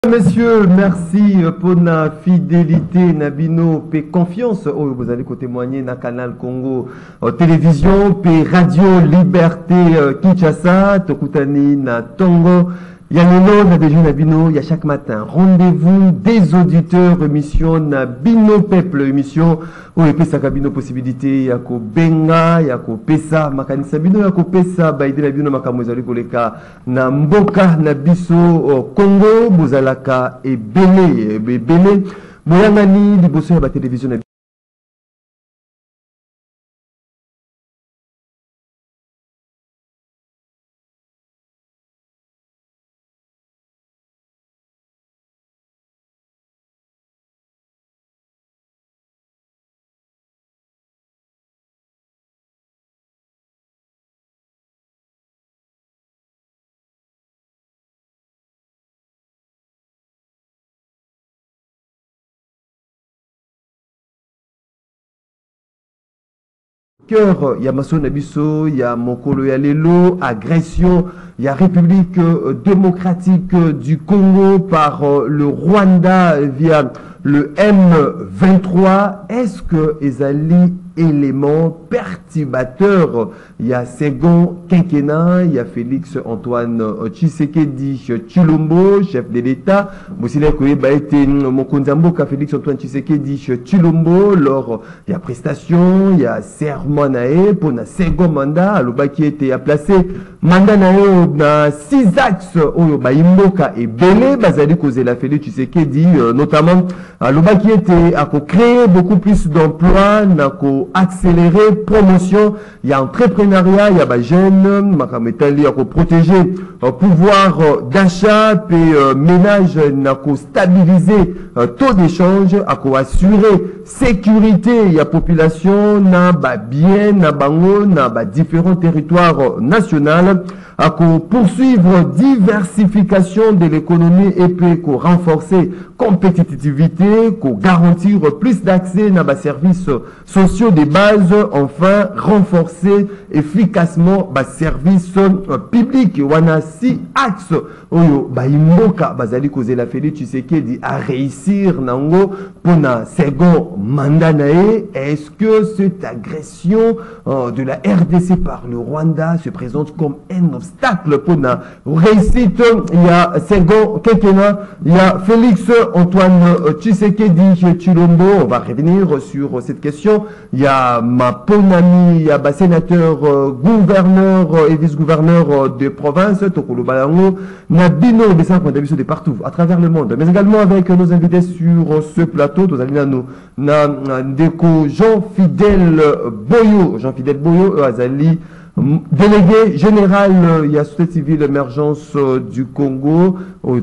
Messieurs, merci pour la fidélité, Nabino, et confiance. Oh, vous allez témoigner dans Canal Congo télévision, puis Radio Liberté Kinshasa, Tokutani, na Tongo. Il y a le nom de Nabino, il y a chaque matin rendez-vous des auditeurs, émission Nabino Peuple, émission où il y a Bino possibilité, il y a Benga, il y a Pesa, Makanisa Bino, il y a Pesa, Baïdé Nabino Makamozali Koleka, na Mboka Nabiso Congo, Bozalaka et Bélé, Bélé, Moyangani, Liboso, la télévision. Cœur, il y a Masso Nabiso, il y a Mokolo Yalelo, agression, il y a République démocratique du Congo par le Rwanda via le M23. Est-ce que Ezali élément perturbateur? Il y a Second Quinquennat, il y a Félix Antoine Tshisekedi Tshilombo, chef de l'État. Bosile Koyeba été Mokonzamboka Félix Antoine Tshisekedi Tshilombo. Lors il y a prestation, il y a serment nae pour un second mandat. Aloba qui était à placer mandat nae dans 6 axes. Oyo Baimboka et Belé Bazali Kozela Félix Tshisekedi notamment. Aloba qui était à créer beaucoup plus d'emplois, accélérer promotion, il y a entrepreneuriat, il y a des jeunes, il y a protéger pouvoir d'achat, et ménage, il y a stabiliser taux d'échange, il assurer sécurité, il y a population, il y a bien, il y a différents territoires nationaux, à poursuivre diversification de l'économie et puis renforcer compétitivité, garantir plus d'accès à des services sociaux de base, enfin renforcer efficacement les services publics. On a 6 axes oyo baimboka bazali kozela Félix Tshisekedi à réussir nango pour un second mandat nae. Est-ce que cette agression de la RDC par le Rwanda se présente comme un obstacle pour la réussite? Il y a second quinquennat, il y a Félix Antoine Tshisekedi Tshilombo. On va revenir sur cette question. Il y a ma ponami, il y a ma sénateur, gouverneur et vice-gouverneur de province, Tokolo Balango, Nabino, de partout, à travers le monde, mais également avec nos invités sur ce plateau, Ndeko Jean-Fidèle Boyo, Azali, délégué général, il y a société civile émergence du Congo,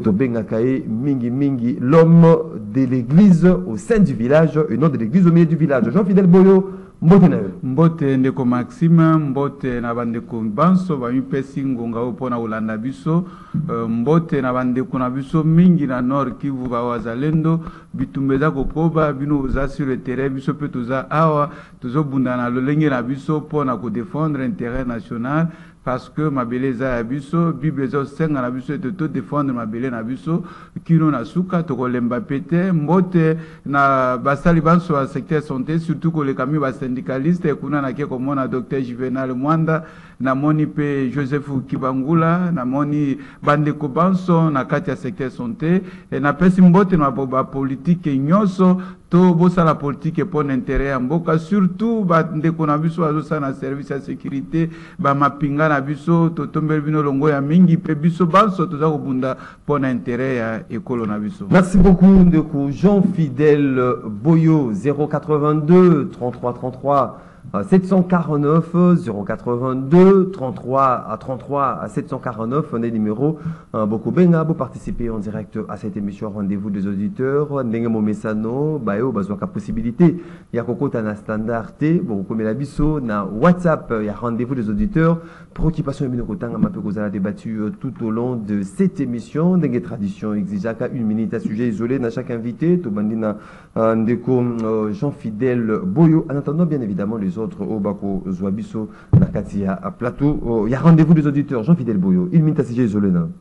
l'homme de l'église au sein du village, et non de l'église au milieu du village. Jean-Fidèle Boyo, Mbote ndeko Maxime, mbote na bandeko banso bamipesi ngonga opona ulanda biso, mbote na bandeko na biso mingi na Nord Kivu ba wazalendo bitumbeza kokoba bino za sur le terrain biso pe toza awa tozobunda na lolenge na biso pona ko défendre intérêt national. Parce que ma belle za biso bible zo senga na biso te to défendre ma belle na biso kino na suka to kolemba pete mbote na basali banso wa secteur santé surtout ko le kami ba syndicaliste kuna na ke komona docteur Juvenal Mwanda na moni pe Joseph Kibangula na moni bande ko banso na kati ya secteur santé et na pesi mbote na ba politique nyoso to bosa la politique pour l'intérêt en mboka surtout ba ndeko na biso azosa na service ya sécurité ba mapinga na biso to tombel bino longo ya mingi pe biso banso toza kobunda pour l'intérêt ya ekolo na biso. Merci beaucoup ndeko Jean-Fidèle Boyo. 082 33 33 749 082 33 à 33 à 749 on est numéro beaucoup benga vous participez en direct à cette émission rendez-vous des auditeurs ndenge momesano bayo bazwaka possibilité ya kokota na standard T bon comme la biso na WhatsApp il y a rendez-vous des auditeurs préoccupation bino kotanga mape kozala débattu tout au long de cette émission ndenge tradition exigeaka une minute à sujet isolé na chaque invité to bandina ndeko Jean-Fidèle Boyo. En attendant bien évidemment les autres au Bako Zouabiso Nakatia à plateau. Il y a rendez-vous des auditeurs. Jean-Fidèle Boyo, il minute à sujet isolé.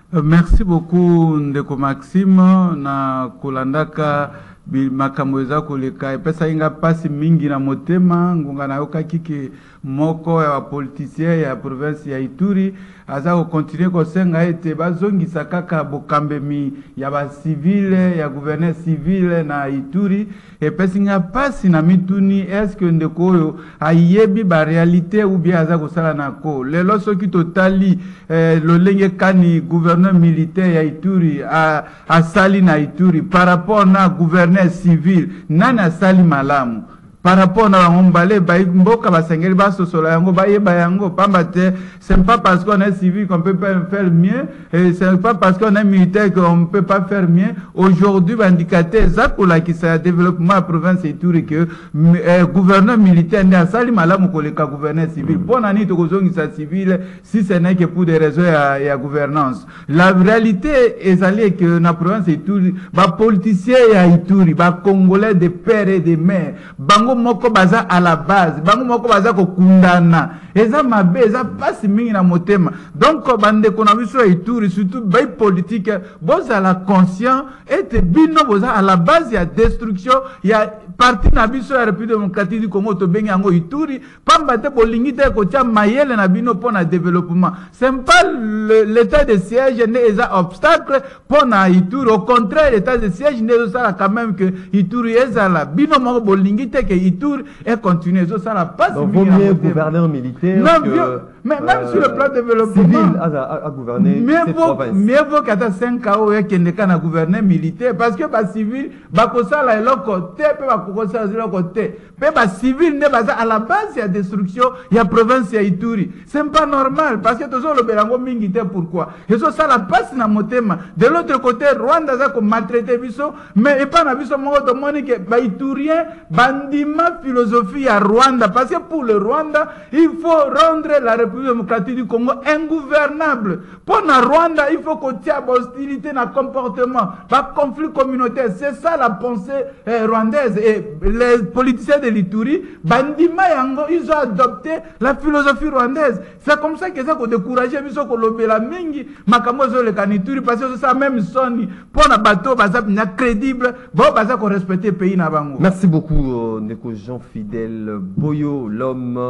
Merci beaucoup Ndeko Maxime na kulandaka makambo eza koleka epesa inga pasi mingi na motema ngunga na yoka kiki moko ya politicien ya province ya Ituri aza ko continuer ko senga ete bazongisa kaka bokambemi ya ba civile ya gouverneur civile na Ituri epesa inga pasi na mituni est-ce que ndeko oyo ayebi ba réalité ou bien aza ko sala nako lelo soki totali lolenge kani gouverneur militaire ya Ituri a sali na Ituri par rapport na gouverneur civil nani asali malamu par rapport à Mbale, Mboka Basengeli Basosola Yango, Bayango, Pambate, c'est pas parce qu'on est civil qu'on peut pas faire mieux, et c'est pas parce qu'on est militaire qu'on peut pas faire mieux. Aujourd'hui, indicateur, Zakola qui s'est développement à province et tout, que gouverneur militaire n'est à Sali Malam ou le gouverneur civil. Bon, année de Gozong civil, si ce n'est que pour des raisons et à gouvernance. La réalité est allée que la province et tout, les politiciens et Ituri, les Congolais des pères et des mères, bango moko baza à la base bango moko baza ko kundana eza mabe eza pasi mingi na motema donc bande kona biso Ituri surtout bay politique boza la conscient et bino boza à la base ya destruction ya parti na biso ya République démocratique du Congo to bengi yango Ituri pamba te bolingi te ko tia mayele na bino pour na développement c'est pas l'état de siège n'est eza obstacle pour na Ituri au contraire l'état de siège n'est ça quand même que Ituri eza la bino moko bolingi te que Ituri est continué ça la passe donc vaut mieux gouverneur militaire non, que mais même sur le plan de développement civil à gouverner cette province mieux vaut qu'à 5 ans et qu'il n'est qu'un gouverneur militaire parce que ba civil ba kosala eloko côté pe ba kosala eloko côté pe ba civil ne baza à la base ya destruction ya province ya Ituri c'est pas normal parce que toujours le belango mingi te pourquoi et ça la passe na motema de l'autre côté Rwanda za ko maltraiter biso mais et pas na biso moko to moni que ba Iturien bandima philosophie à Rwanda parce que pour le Rwanda il faut rendre la République démocratique du Congo ingouvernable pour la Rwanda il faut qu'on tienne hostilité na comportement pas conflit communautaire c'est ça la pensée rwandaise et les politiciens de l'Ituri bandima yango ils ont adopté la philosophie rwandaise c'est comme ça que ça qu'on décourager biso ko lobela mingi makambo zo le kanituri parce que c'est ça même soni pour na bateau baza na crédible bon baza ko respecter pays na bango. Merci beaucoup Ndeko Jean Fidèle Boyo l'homme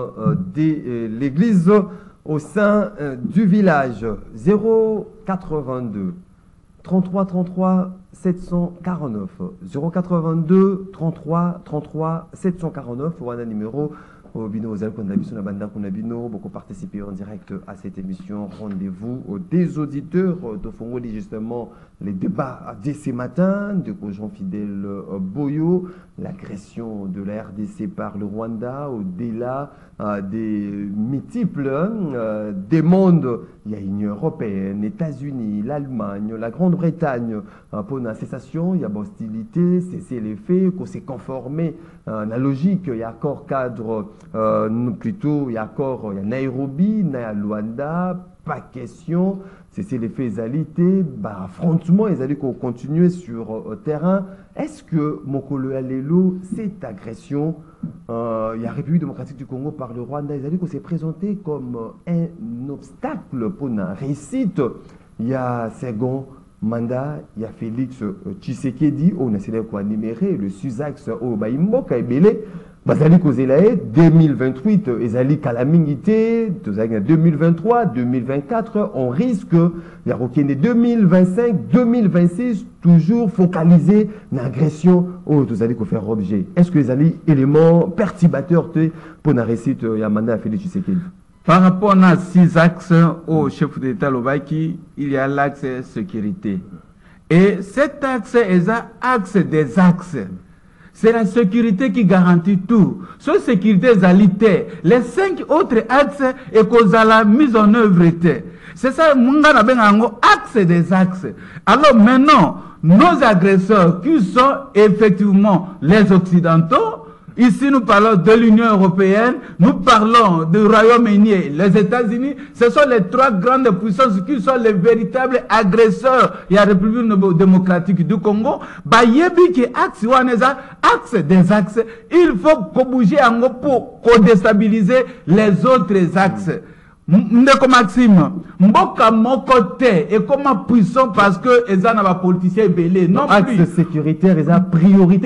de l'église au sein du village 082 33 33 749 082 33 33 749 voilà numéro au bino aux alcondabino la banda konabino beaucoup participer en direct à cette émission rendez-vous des auditeurs de Fongoli justement les débats dès ce matin de Jean Fidèle Boyo l'agression de la RDC par le Rwanda au-delà des multiples des mondes il y a l'Union européenne, États-Unis, l'Allemagne, la Grande-Bretagne pour la cessation, il y a hostilité, cesser les faits, qu'on s'est conformé à la logique, il y a accord cadre plutôt, il y a accord, il y a Nairobi, il y a Luanda, pas question, cesser les faits égalité, bah, affrontement, ils allaient continuer sur terrain. Est-ce que Mokolo Alelo, cette agression, il y a République démocratique du Congo par le Rwanda, ils allaient s'est présenté comme un obstacle pour la réussite. Il y a second mandat, il y a Félix Tshisekedi, on a essayé de numérer le Suzax au Baïmboka et Belé. Bazali Kozelae 2028, Ezali Kalamingité, 2023, 2024, on risque, il y a 2025, 2026, toujours focalisé l'agression au Tozali ko faire objet. Est-ce que Ezali élément perturbateur pour la réussite Yamanda Félix Tshisekedi? Par rapport à 6 axes au chef d'État Lobaki, il y a l'axe sécurité. Et cet axe est un axe des axes. C'est la sécurité qui garantit tout. Cette sécurité est les 5 autres axes et cause à la mise en œuvre. C'est ça, Mungana Bengango, axe des axes. Alors maintenant, nos agresseurs qui sont effectivement les Occidentaux, ici, nous parlons de l'Union européenne, nous parlons du Royaume-Uni, les États-Unis. Ce sont les 3 grandes puissances qui sont les véritables agresseurs. Il y a la République démocratique du Congo. Bayebi qui axe des axes. Il faut qu'on bouge en pour déstabiliser les autres axes. Ndeko Maxime, mboka moko te et comment puissant parce que eza na ba politiciens belé non plus. Axe sécuritaire eza priorité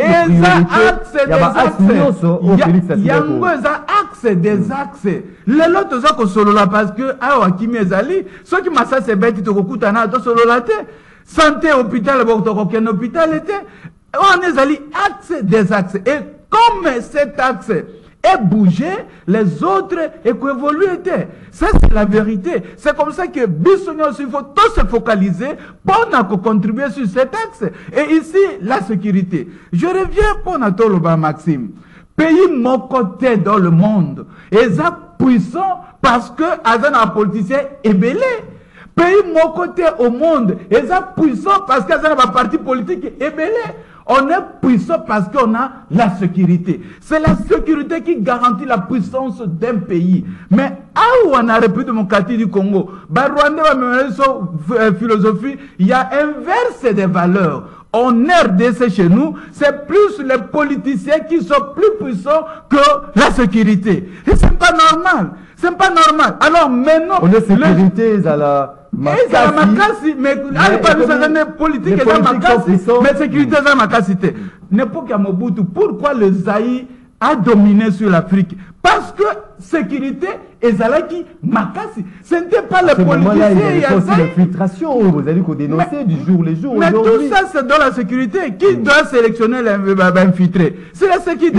yango eza axe des axes. Le lot toza ko solola parce que awa kimi ezali soki masa se beti to kokutana to solola te. Santé hôpital boko ko ken hôpital était. On ezali axe des axes et comme cet axe et bouger, les autres et qu'évoluer. Ça, c'est la vérité. C'est comme ça que Bissonnios, il faut tous se focaliser pour contribuer sur cet axe. Et ici, la sécurité. Je reviens pour Natoloba Maxime. Pays mon côté dans le monde, et ça puissant parce que un politicien est belé. Pays mon côté au monde, et ça puissant parce qu'un parti politique est belé. On est puissant parce qu'on a la sécurité. C'est la sécurité qui garantit la puissance d'un pays. Mais où on a République démocratique du Congo, Rwanda, philosophie, il y a inverse des valeurs. En RDC chez nous, c'est plus les politiciens qui sont plus puissants que la sécurité. Et c'est pas normal. C'est pas normal. Alors maintenant, on est sécurité à la makasi, mais politique mais sécurité à makasi. N'importe quel Mobutu, pourquoi le Zaïre a dominé sur l'Afrique? Parce que sécurité et Zalaki Makasi, ce n'était pas les politiciens. Il y a aussi l'infiltration, vous allez dénoncer du jour les jours. Mais tout ça, c'est dans la sécurité. Qui doit sélectionner l'infiltré? C'est la sécurité.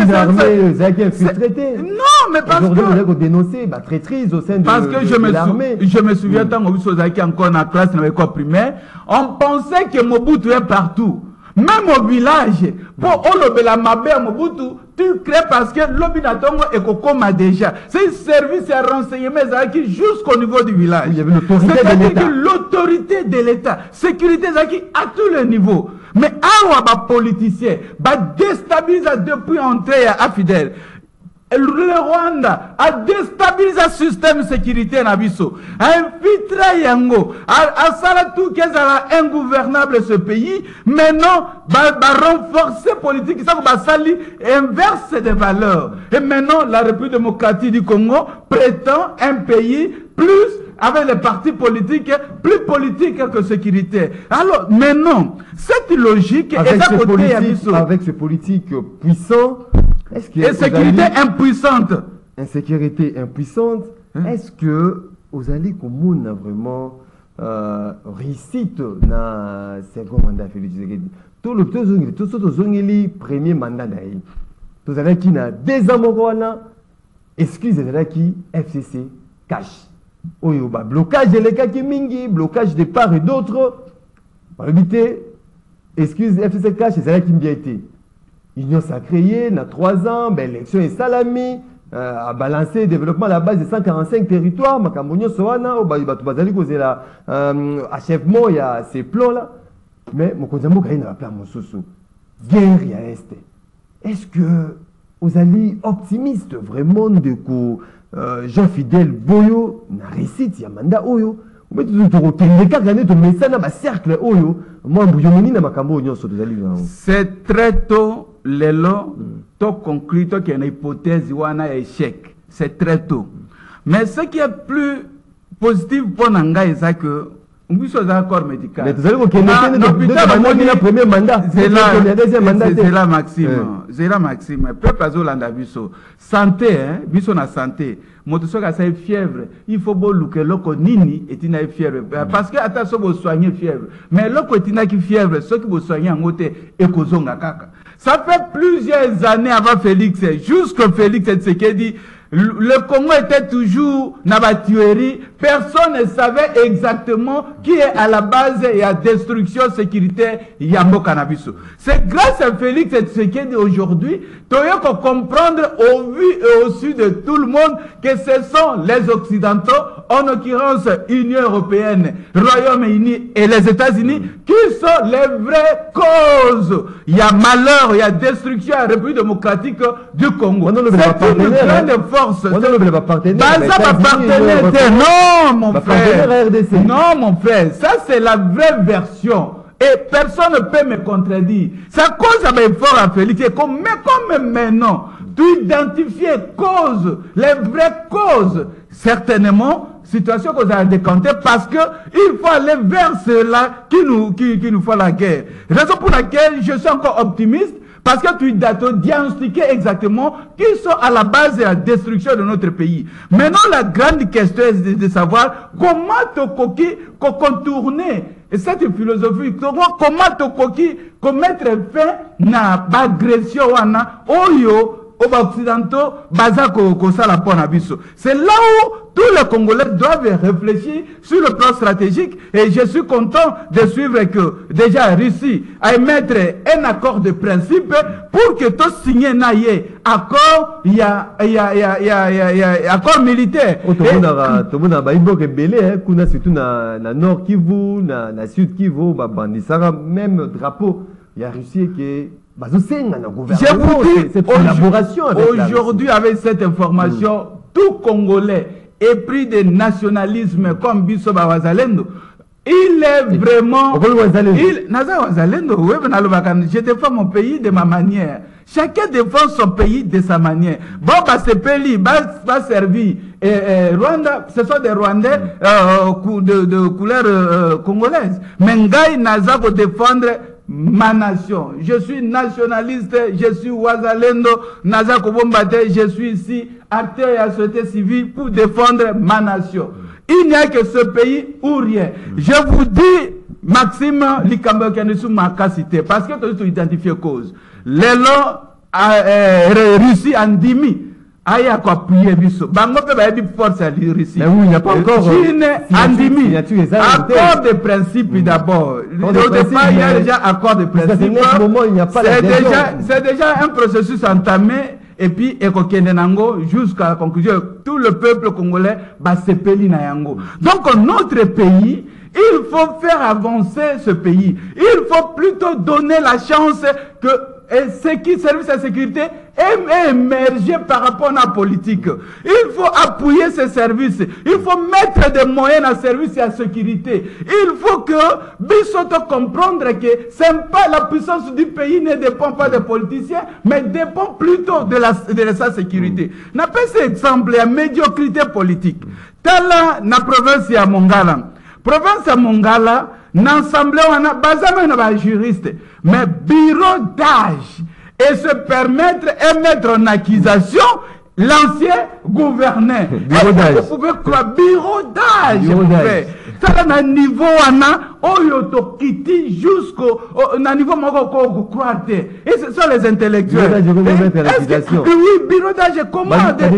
Non, mais parce que vous allez dénoncer la traîtrise au sein de l'armée. Parce que je me souviens, tant que vous avez encore dans la classe primaire, on pensait que Mobutu est partout. Même au village, pour Olobela Mabe Mobutu, tu crées parce que l'Obinatongo est Kokoma déjà. C'est un service à renseignement qui jusqu'au niveau du village. C'est-à-dire l'autorité de l'État, sécurité à tous les niveaux. Mais un politicien va déstabiliser depuis entrée à Fidèle. Le Rwanda a déstabilisé le système sécuritaire nabiso, a infiltré Yango, a tout ingouvernable ce pays. Maintenant, va renforcer la politique, ça va salir inverse des valeurs. Et maintenant, la République démocratique du Congo prétend un pays plus avec les partis politiques, plus politiques que sécuritaire. Alors maintenant, cette logique avec ce politique puissant. Et sécurité impuissante. Insécurité impuissante. Est-ce que vous allez comme vraiment réussite dans le second mandat Félix Tshisekedi? Tout le premier mandat d'ailleurs. Vous avez qui n'a des amours excusez-moi qui FCC cash. Oyoba blocage de l'état qui mingi, blocage de part et d'autre. Excuse FCC cash, c'est là qui me été. Union s'est créée, il y a 3 ans, l'élection est salamée, a balancé le développement à la base de 145 territoires, Makambounio Soana, achèvement, il y a ces plans-là. Mais Mokonzambo Gaï n'a pas plan Moussoussou. Guerre, il y a Est. Est-ce que vous allez optimiste vraiment de que Jean-Fidèle Boyo n'a réussi, il y a mandat Oyo? C'est très tôt, les lots, tout concret, qu'il y a une hypothèse ou un échec. C'est très tôt. Mais ce qui est plus positif pour Nanga, c'est que nous sommes d'accord médical. Mais vous allez le premier mandat. C'est là, Maxime. C'est là, Maxime. Peuple Azolanda Bisso. Santé, hein, Bisso na santé. Motosoka ça fièvre. Il faut beau que l'oko nini et tina fièvre. Parce que attention vous soigner fièvre. Mais l'oko tina qui fièvre, ceux qui vous soignez en côté et kozonga kaka. Ça fait plusieurs années avant Félix, jusqu'à Félix Tshisekedi. Le Congo était toujours dans la tuerie. Personne ne savait exactement qui est à la base et à la destruction sécuritaire Yambo Cannabis. C'est grâce à Félix Tshisekedi aujourd'hui, tu peux comprendre au vu et au su de tout le monde que ce sont les Occidentaux, en l'occurrence Union Européenne, Royaume-Uni et les États-Unis, qui sont les vraies causes. Il y a malheur, il y a destruction à la République démocratique du Congo. C'est une grande force. Non, mon frère. Non, mon frère. Ça, c'est la vraie version. Et personne ne peut me contredire. Ça cause un effort à Félix. Mais comme maintenant, tu identifies causes, les vraies causes, certainement, situation qu'on a décantée parce que il faut aller vers cela qui nous fait la guerre. Raison pour laquelle je suis encore optimiste, parce que tu as diagnostiqué exactement qui sont à la base de la destruction de notre pays. Maintenant, la grande question est de savoir comment te contourner cette philosophie, comment te mettre fin à l'agression oyo occidentaux c'est là où tous les Congolais doivent réfléchir sur le plan stratégique et je suis content de suivre que déjà Russie a émettre un accord de principe pour que tout signé naïe accord il y a accord militaire tout le monde a belé kuna surtout na nord Kivu na sud Kivu bandisara même drapeau il y a Russie qui je vous dis, cette collaboration aujourd'hui avec cette information, tout Congolais épris de nationalisme comme Bisso Wazalendo, il est vraiment... Je défends mon pays de ma manière. Chacun défend son pays de sa manière. Bon, ce pays va servir. Rwanda, ce sont des Rwandais de couleur congolaise. Mais Ngai Naza pour défendre ma nation. Je suis nationaliste, je suis Wazalendo, Naza Kobombate, je suis ici, acteur et société civile pour défendre ma nation. Il n'y a que ce pays ou rien. Je vous dis, Maxime Likambo Kanesu m'a cité, parce que tu as identifié cause. Les lots Russie en dimi. Aïe à quoi prier biso. Bango peut pas dire force à Russie. Mais oui, il n'y a pas encore. Chine, Andimi. Accord de principe d'abord. Au départ, il y a déjà accord de principe. C'est déjà un processus entamé. Et puis, jusqu'à la conclusion, tout le peuple congolais va se péli na yango. Donc, notre pays, il faut faire avancer ce pays. Il faut plutôt donner la chance que ce qui service à la sécurité est émerger par rapport à la politique. Il faut appuyer ces services. Il faut mettre des moyens à service et à la sécurité. Il faut que Bissoto comprendre que pas la puissance du pays ne dépend pas des politiciens, mais dépend plutôt de sa sécurité. N'a pas cet exemple à médiocrité politique. Tala na province ya Mongala. Province ya Mongala, l'Assemblée, on a basé juriste, mais bureau d'âge, et se permettre et mettre en accusation l'ancien gouverneur. Vous pouvez croire, bureau d'âge. Ça, na niveau, on quitte jusqu'au niveau, on croire. Et ce sont les intellectuels. Oui, bureau d'âge, comment?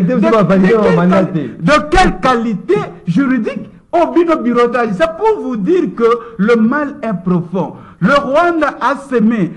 De quelle qualité juridique? Au bureautage, c'est pour vous dire que le mal est profond. Le Rwanda a semé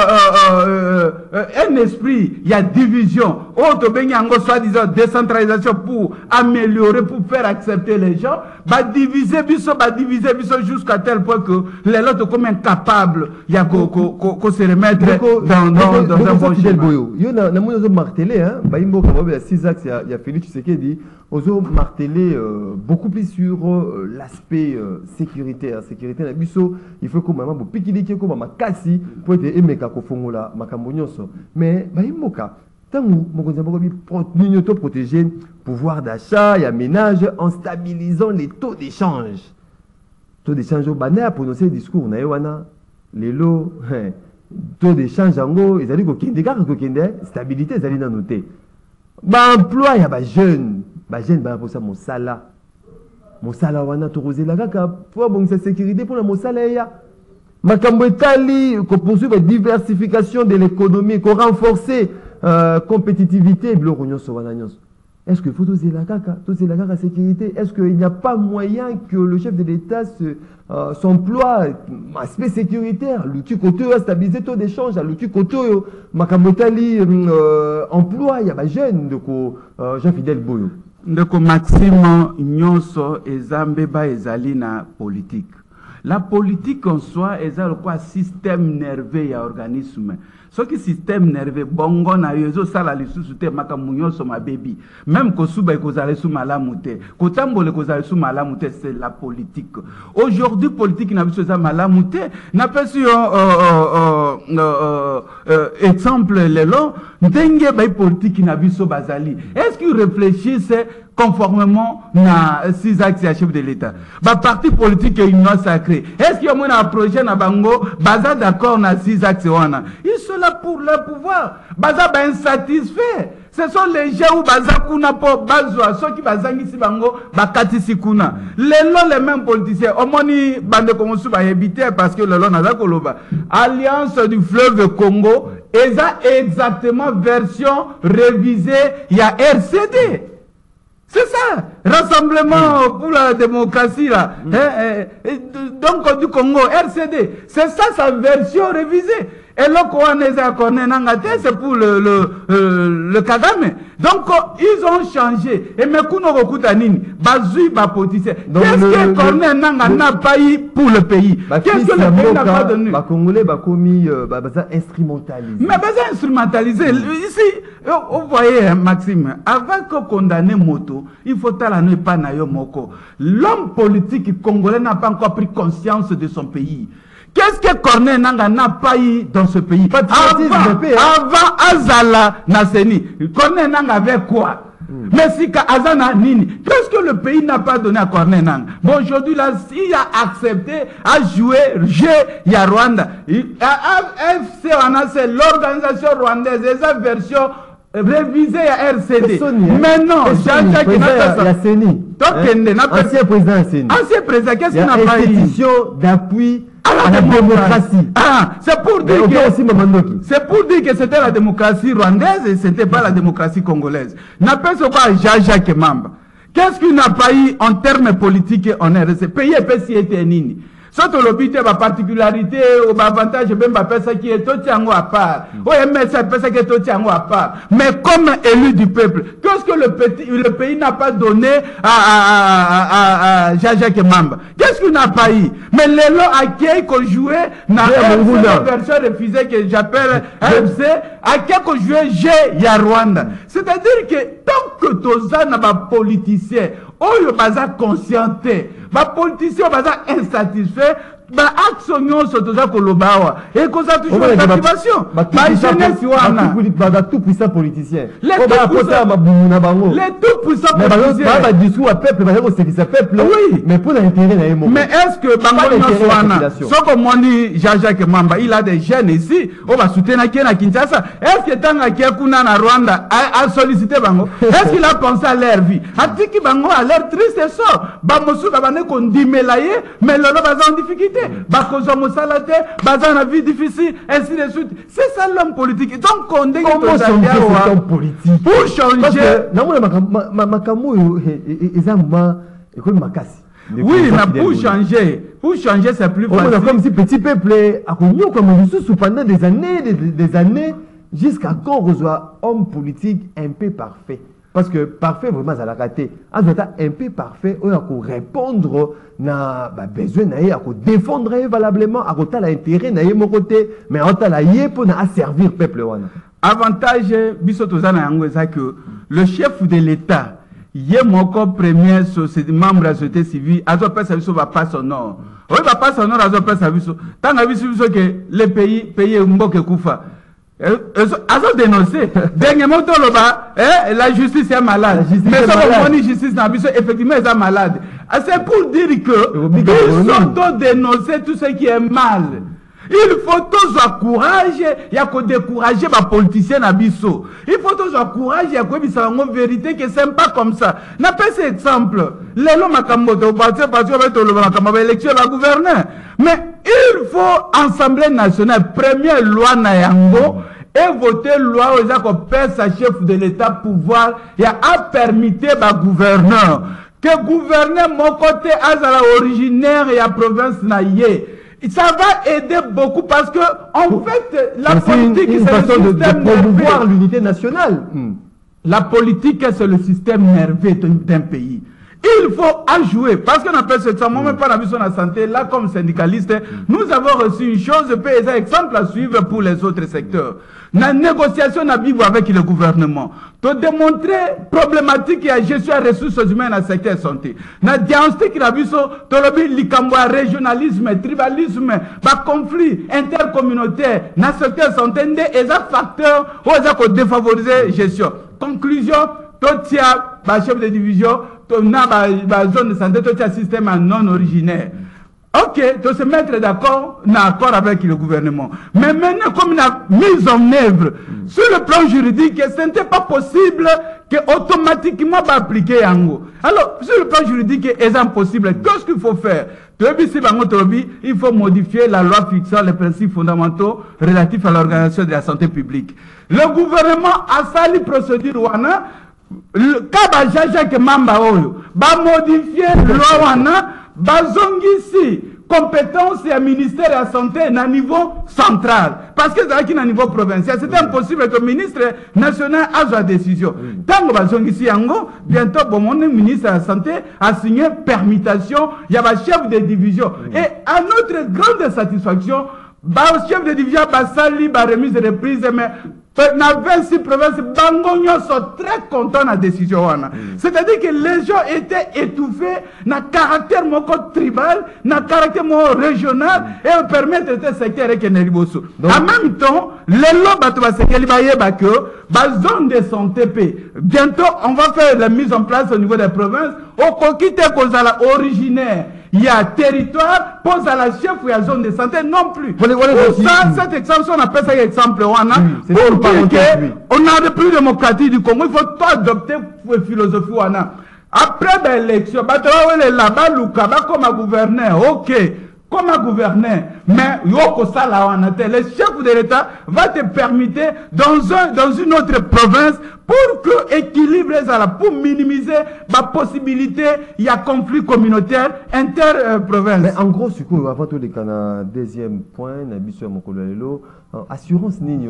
un esprit, il y a division. Soi-disant décentralisation pour améliorer, pour faire accepter les gens. Diviser jusqu'à tel point que les autres comme incapables, il y a qu'on se remettre dans un bon chemin. Il y a martelé, hein, il y a 6 axes, il y a Félix Tshisekedi, ils ont martelé beaucoup plus sur l'aspect sécuritaire. Sécurité, il faut qu'on m'a piqué comme ma kasi pour être aimé kako fongola makambo nyonso. Mais baimoka tangu mokonzi moko protéger pouvoir d'achat et ménage en stabilisant les taux d'échange. Taux d'échange au bana pour prononcer le discours na yewana lelo taux d'échange ango ezali ko kende ka ko kende stabilité ezali na noté. Ba emploi ya ba jeune ba pour ça mosala wana to rozela kaka pour bon sa sécurité pour la mosala ya makambo etali ko poursuivre diversification de l'économie, ko renforcer compétitivité biloko nyonso wana nyonso. Est-ce que faut toser la sécurité? Est-ce qu'il n'y a pas moyen que le chef de l'État s'emploie aspect sécuritaire, l'outil côté stabiliser taux d'échange, l'outil côté makambo etali emploi ya ba jeune de ko Jean-Fidèle Boyo. Ndeko Maxime nyonso ezambeba ezali na politique. La politique en soi est un système nerveux et organisme. Ce qui système nerveux, bongo na yezo sala lisusu te makamunyo so ma baby. Même ko suba ko zale su malamu te. Ko tambole ko zale su malamu te, c'est la politique. Aujourd'hui politique na biso za malamu te. Na pesu exemple lelo ndenge ba politique na biso bazali. Est-ce qu'ils réfléchissent conformément à 6 axes à chef de l'État? Ba parti politique et union sacrée. Est-ce qu'il y a un projet na bango baza d'accord na 6 axes wana? Ils sont là pour leur pouvoir. Baza ba insatisfait. Ce sont les gens où baza kuna po bazwa ceux qui bazangi si bango bakati sikuna. Les mêmes politiciens omoni bande comme sou ba habiter parce que le long naza koloba. Alliance du fleuve Congo eza exactement version révisée il y a RCD. C'est ça, Rassemblement pour la démocratie là. Donc du Congo, RCD, c'est ça sa version révisée. Et là, c'est pour le Kagame. Donc, ils ont changé. Et maintenant, Bazui va politicien. Qu'est-ce que Corneille Nanga n'a pas eu pour le pays? Qu'est-ce que le pays n'a pas donné? Les Congolais ont commis instrumentalisé. Mais instrumentalisé. Ici, vous voyez, Maxime, avant que condamner Moto, il faut ne pas nayo moko. L'homme politique congolais n'a pas encore pris conscience de son pays. Qu'est-ce que Corneille Nanga n'a pas eu dans ce pays? Avant Azala Nasseni, Corneille Nanga avait quoi? Mais si Azana Nini, qu'est-ce que le pays n'a pas donné à Corneille Nanga? Bon, aujourd'hui, là, il a accepté à jouer jeu, il y a Rwanda. FC, c'est l'organisation rwandaise, et sa version révisée à RCD. Maintenant, Jean-Jacques ancien président Asseni. Ancien président, qu'est-ce qu'il n'a pas eu? Institution d'appui à la démocratie. C'est pour dire que c'était la démocratie rwandaise et ce n'était pas la démocratie congolaise. N'appelle ce quoi Jean-Jacques Mamba. Qu'est-ce qu'il n'a pas eu en termes politiques en RDC? Pays et était nini. Surtout l'obité, ma particularité, ou ma avantage, même ma personne qui est tout à part. Oui, mais c'est personne qui est tout à part. Mais comme élu du peuple, qu'est-ce que le pays n'a pas donné à Jean-Jacques Mamba? Qu'est-ce qu'il n'a pas eu? Mais les lots à qui qu'on jouait, n'a pas version refusée que j'appelle FC, à qui qu'on jouait G, ya Rwanda. C'est-à-dire que tant que Toza n'a pas politicien, il y a conscienté, les politiciens sont insatisfaits, action sur tout ça et qu'on a toujours une motivation. Tout puissant politicien. Les tout puissants politiciens. Oui. Mais pour l'intérêt. Mais est-ce que ce que dit Jean-Jacques Mamba, il a des jeunes ici, on va soutenir à Kinshasa. Est-ce que tant que Rwanda a sollicité Bango? Est-ce qu'il a pensé à leur vie? A-t-il Bango a l'air triste et ça? Bamosu Babane qu'on dit mais le lot en difficulté. Bakozo Mosalate, Bazan a vie difficile, ainsi de suite. C'est ça l'homme politique. Donc on dit comment changer cet homme politique? Pour changer. Oui, mais pour changer, c'est plus facile. Comme si petit peuple a connu comme pendant des années, jusqu'à quand on soit homme politique un peu parfait. Parce que parfait, vraiment, ça l'a raté. Un peu parfait, on a répondre na besoin, à défendre valablement, à l'intérêt, à mon côté, mais on a pour servir le peuple. Avantage, c'est que le chef de l'État, il est mon premier membre de la société civile, à pas service va pas son nom. Oui, va pas son nom, à pas service. Tant que les pays Mboke Koufa. Ils ont dénoncé. Dernièrement, la justice est malade. Mais ça, la justice, effectivement, ils sont malades. C'est pour dire que ils ont dénoncé tout ce qui est mal. Il faut tous avoir courage, il y a que décourager les politiciens à Bisso. Il faut tous avoir courage, il y a que une vérité qui est pas comme ça. N'a pas cet exemple. Les lois Makamoto, parce que l'élection va gouverner. Mais il faut Assemblée nationale, première loi Nayango, et voter loi où sa chef de l'État pouvoir et à permettre le gouverneur. Que gouverneur, mon côté, à la originaire et à province naïe. Ça va aider beaucoup parce que, en fait, la politique, c'est le système de promouvoir l'unité nationale. La politique, c'est le système nerveux d'un pays. il faut ajouer, parce qu'on appelle ce moment même pas la mission de la santé, là comme syndicaliste, nous avons reçu une chose, c'est un exemple à suivre pour les autres secteurs. La négociation n'a vivre avec le gouvernement. Pour démontrer problématique et la gestion des ressources humaines dans le secteur santé. Na diagnostic la viso, tolobi likambwa régionalisme, tribalisme, ba conflit intercommunautaire dans le secteur santé, et ça facteur où défavoriser gestion. Conclusion, totia ba chef de division, na ba zone de santé, totia système non originaire. Ok, de se mettre d'accord, d'accord avec le gouvernement. Mais maintenant, comme il a mis en œuvre, sur le plan juridique, ce n'était pas possible que automatiquement appliquer Yango. Alors, sur le plan juridique, c'est impossible. Qu'est-ce qu'il faut faire? Il faut modifier la loi fixant les principes fondamentaux relatifs à l'organisation de la santé publique. Le gouvernement a sali procédure wana, kaba Jacques Mamba oyo, ba modifier loi wana, bazongisi compétence et ministère de la santé à niveau central. Parce que c'est à niveau provincial. C'était impossible que le ministre national ait sa décision. Tant que bazongisi yango, bientôt, mon ministre de la santé a signé permutation, il y a un chef de division. Et à notre grande satisfaction, le chef de division a sali la remise de reprise, mais dans 26 provinces, Bangonio sont très contents de la décision. C'est-à-dire que les gens étaient étouffés dans le caractère tribal, dans le caractère régional, et on permet de traiter ce secteur avec Neliboso. En même temps, les lois la zone de santé, bientôt on va faire la mise en place au niveau des provinces, au coquille originaire. Il y a territoire, pose à la chef ou à la zone de santé, non plus. Pour ça, cet exemple, on appelle ça exemple. On a plus de démocratie du Congo, il faut tout adopter la philosophie. Après l'élection, là-bas, comme gouverneur, ok. Comme un gouverneur, mais le chef de l'État va te permettre dans une autre province pour que équilibre pour minimiser la possibilité il y a conflit communautaire inter-province. Mais en gros, avant tout les cas, deuxième point, assurance nini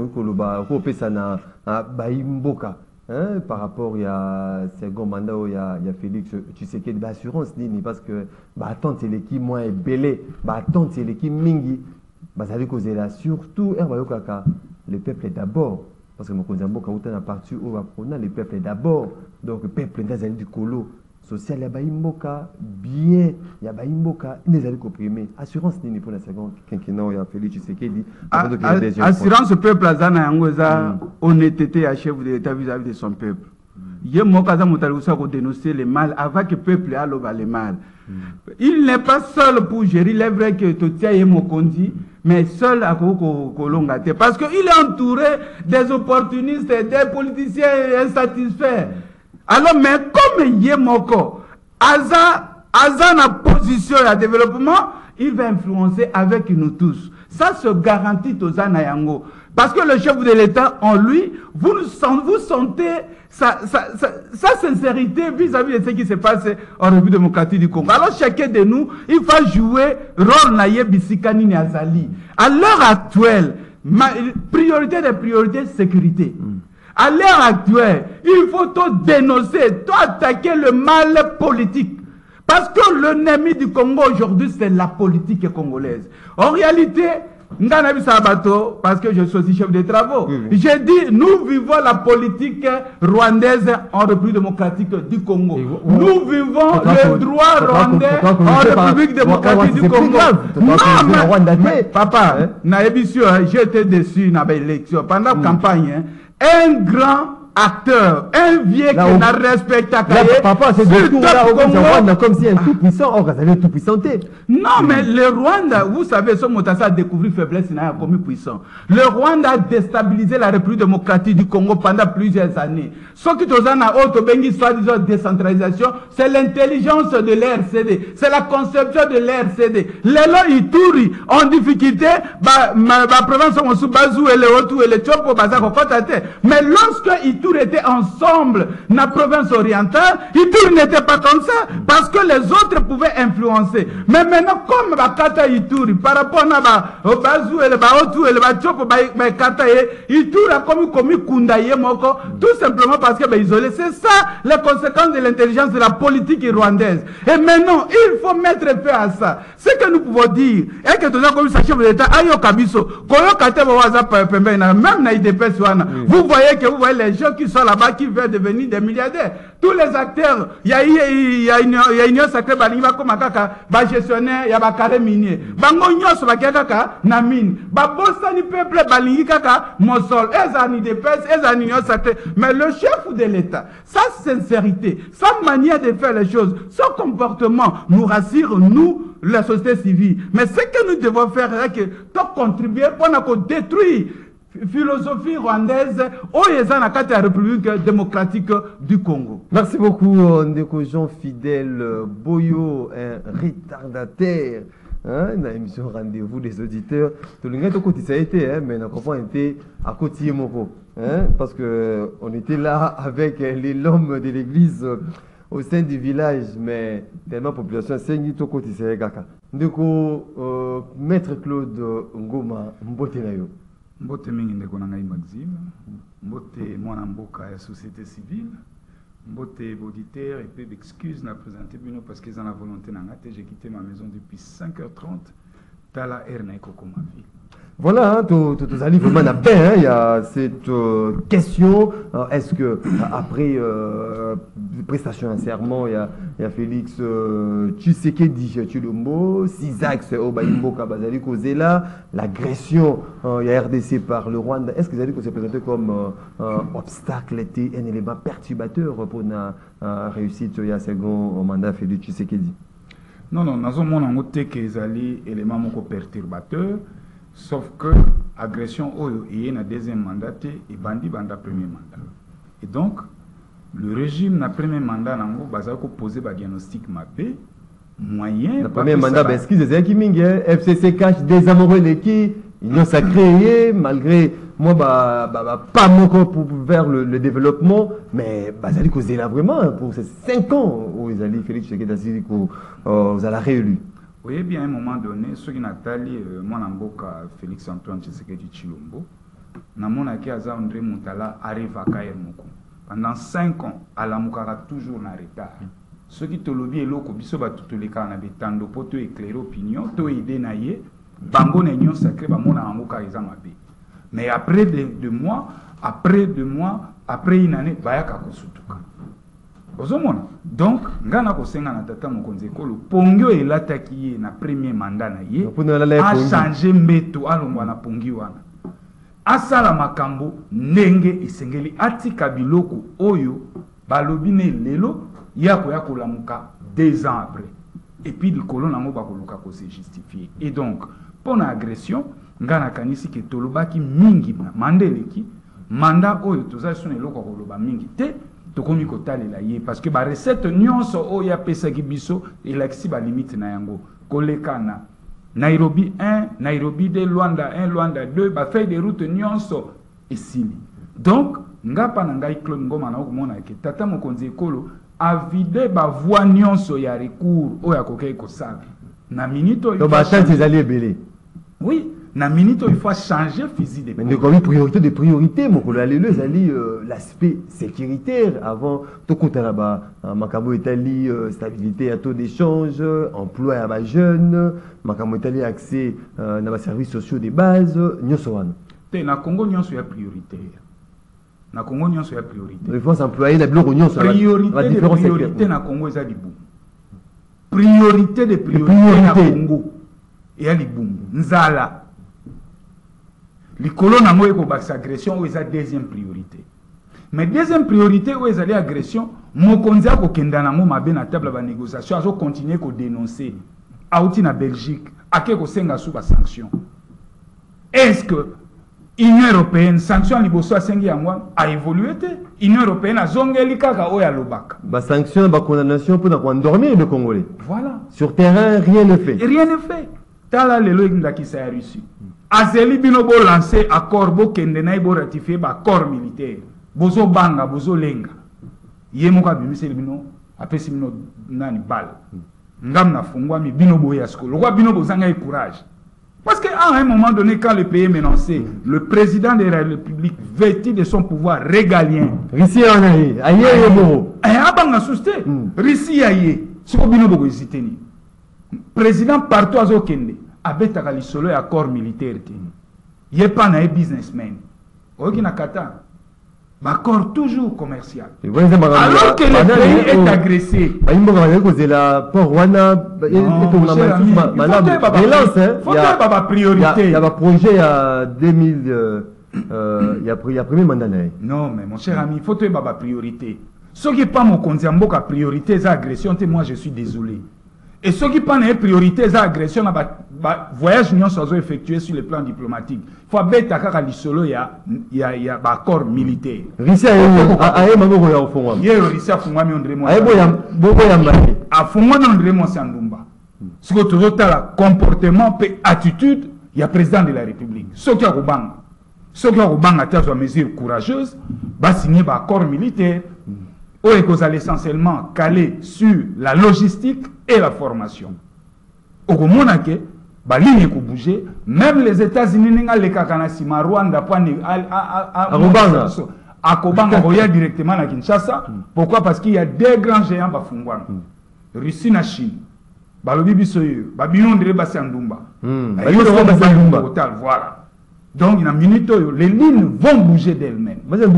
par rapport à second mandat il y a Félix Tshisekedi d'assurance nini parce que attente c'est l'équipe moins belé attente c'est l'équipe mingi ça veut causer là surtout le peuple est d'abord parce que mon Mboka où on a parti où le peuple est d'abord donc le peuple est du colo social ya Mboka bien ya Mboka les allez comprimer assurance nini pour la seconde quinquennat il y a Félix Tshisekedi assurance peuple azana yangoza honnêteté à chef de l'État vis-à-vis de son peuple yé mokaza motalusa ko dénoncer le mal avant que peuple aloba le mal il n'est pas seul pour gérer il est vrai que totia yé mokondi mais seul à Kolongate parce que il est entouré des opportunistes des politiciens insatisfaits. Alors, mais comme Yemoko, Aza na position et développement, il va influencer avec nous tous. Ça se garantit aux Anayango. Parce que le chef de l'État, en lui, vous sentez sa sincérité vis-à-vis de ce qui se passe en République démocratique du Congo. Alors, chacun de nous, il va jouer rôle naïe Bisikani Niazali. À l'heure actuelle, priorité des priorités, sécurité. À l'heure actuelle, il faut tout dénoncer, tout attaquer le mal politique. Parce que l'ennemi du Congo aujourd'hui, c'est la politique congolaise. En réalité, parce que je suis aussi chef de travaux, j'ai dit, nous vivons la politique rwandaise en République démocratique du Congo. Nous vivons le droit rwandais en République démocratique du Congo. Non, mais papa, j'ai été déçu dans l'élection. Pendant la campagne, un grand acteur, un vieux qui n'a respecté papa, c'est du tout là, comme si un tout puissant, or, ça allait tout puissanté. Non, mais le Rwanda, vous savez, ce Motassa a découvert faiblesse, il n'a commis puissant. Le Rwanda a déstabilisé la République démocratique du Congo pendant plusieurs années. Ce qui est en Otobengi, soit-disant décentralisation, c'est l'intelligence de l'RCD, c'est la conception de l'RCD. Les lois Ituri en difficulté, ma province, on sous Bazou et les Otu et les Chopo, mais lorsque Ituri était ensemble dans la province orientale, Ituri n'était pas comme ça, parce que les autres pouvaient influencer. Mais maintenant, comme Bakata Ituri, par rapport à Bazou et le Baotu et le Bachopo, Bakata Ituri a commis Kundaye Moko, tout simplement parce que isolé. C'est ça les conséquences de l'intelligence de la politique rwandaise. Et maintenant, il faut mettre fin à ça. Ce que nous pouvons dire, est que tout comme chef de l'État, Ayo Kabiso, même na IDPS, vous voyez les gens qui sont là-bas qui veulent devenir des milliardaires. Tous les acteurs, il y a une union sacrée, il gestionnaire, il y a carré minier. Bango nyos bakaka na mine. Bosani peuple balingi kaka mosol. Ezani IDPS, ezani union sacrée. Mais le chef de l'État, sa sincérité, sa manière de faire les choses, son comportement nous rassure, nous, la société civile. Mais ce que nous devons faire, c'est que tout contribuer pour détruire la philosophie rwandaise au la République démocratique du Congo. Merci beaucoup, Ndeko Jean Fidèle Boyo, un retardataire. Dans l'émission Rendez-vous des auditeurs, tout le monde a été, mais nous avons été à côté de parce qu'on était là avec les l'homme de l'église au sein du village, mais tellement de population, c'est une côté de Gaka. Donc, Maître Claude Ngoma, Mbote Nayo. Mbote mingi ndeko na ngai Maxime, mbote mwana mboka ya société civile, mbote auditeur et peu d'excuses na présenter bino parce qu'ils ont la volonté n'angate. J'ai quitté ma maison depuis 5h30 dans la RNA Kokoma ville. Voilà, tout allez vraiment à peine. Il y a cette question. Est-ce que après prestation un serment, il y a Félix Tshisekedi Tshilombo, 6 axes au Baïmbo Kabazali Kozela, l'agression il y a RDC par le Rwanda. Est-ce que vous allez se présenter comme obstacle, était un élément perturbateur pour la réussite il y a second mandat Félix Tshisekedi? Non, nous avons noté que les éléments perturbateurs. Sauf que l'agression est dans deuxième mandat et bandi banda premier mandat. Et donc, le régime dans premier mandat n'a pas posé un diagnostic mappé, moyen. Le premier mandat, excusez moi FCC cache des amoureux qui ils s'est créé malgré moi pas mon pour vers le développement, mais ça dit que c'est là vraiment pour ces 5 ans où ils allaient Félix Tshisekedi vous allez réélu. Oui, bien à un moment donné, ceux qui Nathalie, moi Namboka, Félix Antoine Tshisekedi Tshilombo, Namonaki Aza André Moutala arrive à Kayer Moko. Pendant 5 ans, Alamukara toujours en retard. Ceux qui te lobby et l'eau, Biso Batutu les cas, Tando Poto éclairer opinion, to idée naïe, Bango Nénion sacré, Bamona Amoka Izamabe. Mais après 2 mois, après une année, Bayaka Kosutuka. Donc, ngana kosenga na tata mokonzi ekolo pongio elataki na premier mandat na ye a changé mbeto alongwa na pongi wana asala makambo ndenge esengeli atika biloko oyo balobi ne lelo yako yakolamuka 2 ans après et puis likolo nango bakoluka ko se justifier. Et donc pour la agression ngana kanisi ke tolobaki mingi na mandeleki mandat oyo tozali sone eloko koloba mingi te tokomi kotalela ye parce que ba recette nyonso oyo apesaki biso elakisi ba limite na yango kolekana Nairobi 1 Nairobi 2 Luanda 1 Luanda 2 ba feuille de route nyonso esili. Donc ngapa na ngai Claude Ngoma na okomona ke tata mokonzi ekolo avide ba voix nyonso ya recours oyo akokei kosala na minute donc ba tante ezali ebele. Oui, na minute il faut changer physique de. Mais comme priorité, mon collègue l'aspect sécuritaire avant tout compte là-bas, Makamo Italie stabilité à taux d'échange, emploi à ma jeune, Makamo Italie accès dans les services sociaux de base, nyosoan. Na Congo nyonso ya prioritaire. Na Congo nyonso ya priorité. Il faut s'employer la bloc nyonso. Priorité na Congo eza libu. Priorité de priorité na Congo. Et à libungu nzala likolo na moye ko bakisa agression ou eza deuxième priorité. Mais deuxième priorité ou eza agression mokonzi ko kenda nango mabe na table ba négociation azo continuer ko dénoncer auti na Belgique ake ko senga sous ba sanction. Est-ce que Union européenne sanction liboso asengi yango a évolué te? Union européenne a zongeli kaka oya lobaka. Ba sanction ba condamnation pour endormir le Congolais. Voilà. Sur terrain rien ne fait. Rien ne fait. Tala lelo indaki sa Russie. Azeli bino bo lancer accord bo kende na bo ratifier ba accord militaire. bozo banga bozo lenga yemo ka bimiseli bino apesi bino nani bal ngam na fungwa mi bino boya sko lo kwa bino bozanga e courage parce que à un moment donné quand le pays est menacé le président de la République vêtu de son pouvoir régalien Russie en aye aye mo abanga susté Russie aye siko bino bogo hésiter ni président partout azokende abetaka lisolo ya accord militaire te yepa na businessman oki na kata accord toujours commercial alors que le pays est agressé c'est la port wana priorité il y a un projet à 2000 il y a premier mandat non mais mon cher ami il faut que baba priorité ce qui pas mon konziamboka priorité c'est agression moi je suis désolé. Et ce qui prend une priorité, c'est l'agression, voyage nous sommes effectué sur le plan diplomatique. Il faut bêter à l'isolo, il y a un accord militaire. Russie a maman au fond. Hier, Russie a fondé mon drémon. A fondé mon drémon Sandumba. Ce que tu as la comportement et attitude, il y a président de la République. Ce qui a Roubang, ce qui a Roubang a des mesures courageuses, va signer un accord militaire. Où est qu'on allait essentiellement caler sur la logistique et la formation. Au Rwanda, la ligne est bougée, même les États-Unis, les Kakanasima, Rwanda, à Kobanga, directement à Kinshasa. Pourquoi? Parce qu'il y a des grands géants à Fungwana. Russie et Chine. Balobi Bisoyo, Babylon de Bassandumba. Voilà. Donc, il y a une minute, les lignes vont bouger d'elles-mêmes.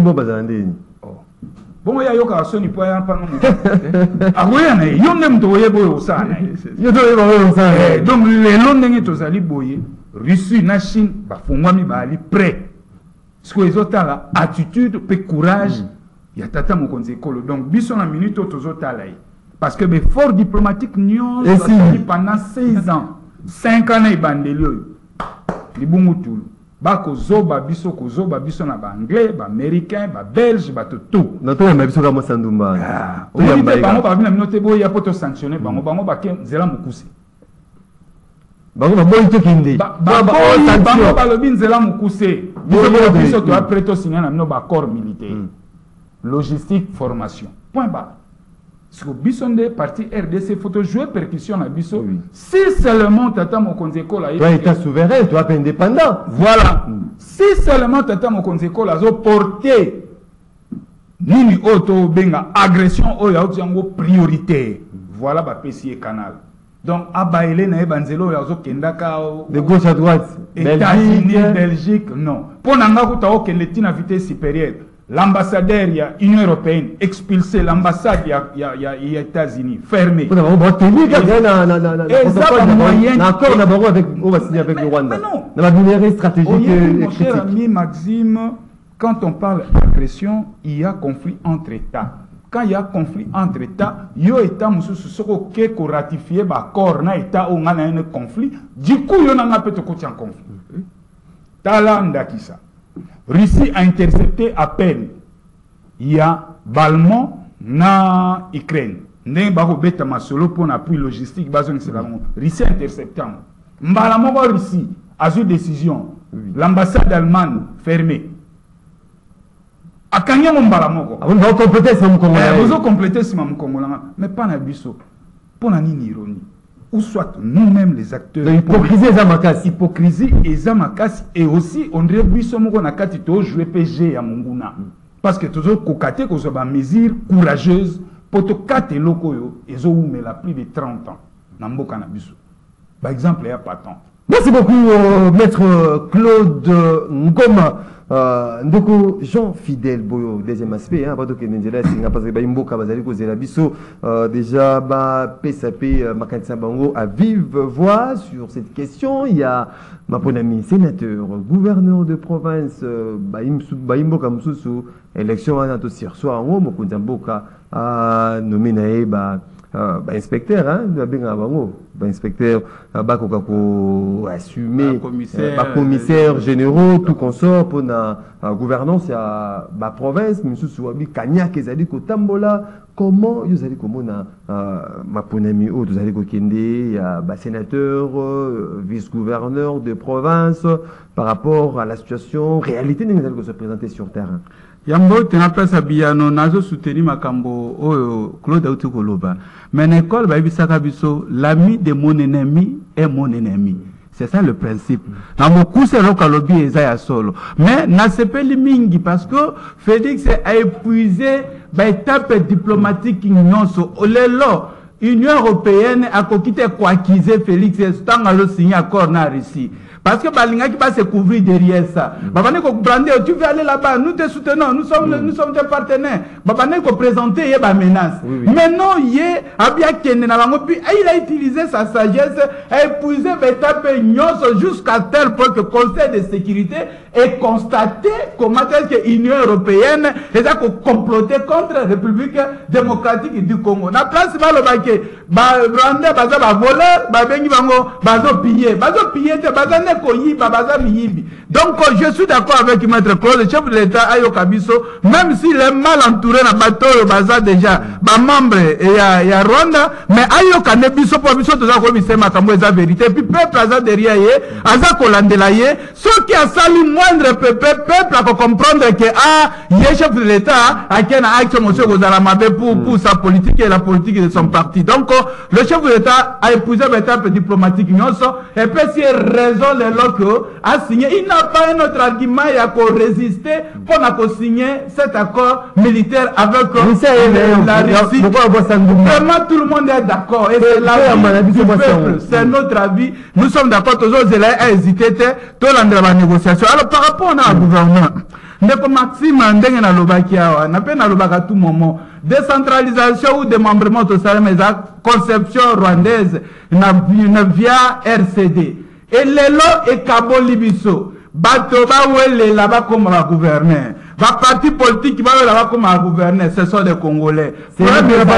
Bon, il y a yoka soni po ya pano mo. Agoya na yonde mto yebo osana. Donc les londenge tozali boye, Russie na Chine ba fongwami ba ali prêt. Ce que les autres là attitude pe courage ya tata mo konzi ekolo. Donc biso na minute tozotala parce que be fort diplomatique nyon pendant 16 ans, 5 ans na bandelio. Libungu tulu. Bako zoba biso ko zoba biso na ba anglais, ba américain, ba belge, ba tout. Na to ya biso ka mo Sandumba. To ya ba bango ba bina minote bo ya poto sanctionner bango ba ke zela mukuse. Bango ba boy to kinde. Bango ba lobi nzela mukuse. Biso to après to signer na no ba accord militaire. Logistique, formation. Point bas. Ce que Bissonde parti RDC photo jouer percussion à Bisso. Si seulement tata mon konzeko là. Toi état souverain, toi pas indépendant. Voilà. Si seulement tata mon konzeko là zo porter nini auto benga agression o ya otiango prioritaire. Voilà ba PC canal. Donc abaile na ebanzelo ya zo kendaka de gauche à droite. États-Unis, Belgique, non. Pour nanga ko ta o kende à vitesse supérieure. L'ambassadeur, il y a Union européenne, expulsé l'ambassade, il y a États-Unis, fermé. Et ça va moyen. D'accord, d'abord avec, on va signer avec le Rwanda. Dans la lumière stratégique. Mon cher ami Maxime, quand on parle d'agression, il y a conflit entre États. Quand il y a conflit entre États, il y a État qui ont ratifié l'accord na État où on a un conflit. Du coup, il y a un conflit. Talanda qui ça. Russie a intercepté à peine. Il y a Balmont na Ukraine. N'est pas beta masolo pour l'appui logistique. Russie a intercepté. Mbalamo Russie a eu décision. L'ambassade allemande fermée. A Kenya Mbalamo. Vous avez complété ce Mkongola. Vous avez complété ce Mkongola. Mais pas na biso. Pour la ironie. Ou soit nous-mêmes les acteurs. L'hypocrisie et hypocrisie et zamakas. Et aussi, on dirait que nous avons joué PG à Munguna. Parce que toujours cocaté que ce soit une mesure courageuse pour te casser locaux et ils ont la plus de 30 ans. Namboka Nabiso. Par exemple, il y a pas tant. Merci beaucoup, maître Claude Ngoma. Ndoko Jean Fidèle Boyo, deuxième aspect, hein, parce que Mboka Bazali Kozela Bisso, déjà, PSAP, Makansa Bango, à vive voix sur cette question. Il y a ma bonne amie sénateur, gouverneur de province, Mboka Msusu, élection à Natosir, soit en haut, Mokunza Mboka, nommé Nae, inspecteur, hein, de la Benga Bango. inspecteur bakoko assumer commissaire généraux tout consort pour la gouvernance ya ba province misusu wabi kanyaka ezali ko tambola. Comment vous allez comment ma ponami ou vous allez kokende ya ba sénateur vice-gouverneur de province par rapport à la situation réalité nous allons se présenter sur terrain. Yambo tena place abiyano nazo soutenir makambo oyo Claude Auti koloba mais l'école ba bisaka biso l'ami de mon ennemi est mon ennemi. C'est ça le principe. Dans mon coup, c'est l'okalobi et Zaya solo. Mais n'a sepeli mingi parce que Félix a épuisé l'étape diplomatique nyonso. Olelo, Union européenne a quitté quoi qu'ils aient Félix et tant à le signer accord na Russie. Parce que Balinga qui va se couvrir derrière ça. Babane ko brandé, tu veux aller là-bas, nous te soutenons, nous sommes tes partenaires. Babane ko présenter yé ba menace. Mais non, yé abia kende na bango puis il a utilisé sa sagesse, a épuisé l'étape nyonso jusqu'à tel point que le Conseil de sécurité ait constaté comment est-ce que l'Union européenne est à comploter contre la République démocratique du Congo. Na place ba lo baké, ba brandé baza ba voleur, ba bengi bango bazo piller te baza donc je suis d'accord avec Maître Claude, le chef de l'État Ayo Kabiso, même s'il est mal entouré dans le bateau baza déjà, membre et ya Rwanda, mais Ayo Kanebiso pour Biso tout ça comme c'est ma la vérité, puis peuple aza derrière yé, aza kolandela yé, ceux qui a sali moindre peuple a comprendre que yé chef de l'État a qu'un action monsieur Gozalamabe pour sa politique et la politique de son parti. Donc le chef de l'État a épousé l'étape diplomatique et puis s'il a raison a signé, il n'a pas un autre argument pour résister pour signer cet accord militaire avec la Russie. Vraiment tout le monde est d'accord et c'est l'avis du peuple, c'est notre avis. Nous sommes d'accord, tous les gens ont hésité, tout la négociation. Alors par rapport au gouvernement, Ndeko Maxime ndenge na lobaki awa na pe na lobaka tout moment décentralisation ou démembrement tout ça mais la conception rwandaise na via RCD. Et lelo et Kabo Libiso, bato ba wele là-bas comme la gouverner. Va parti politique va là-bas comme la gouverner, ce sont des Congolais. C'est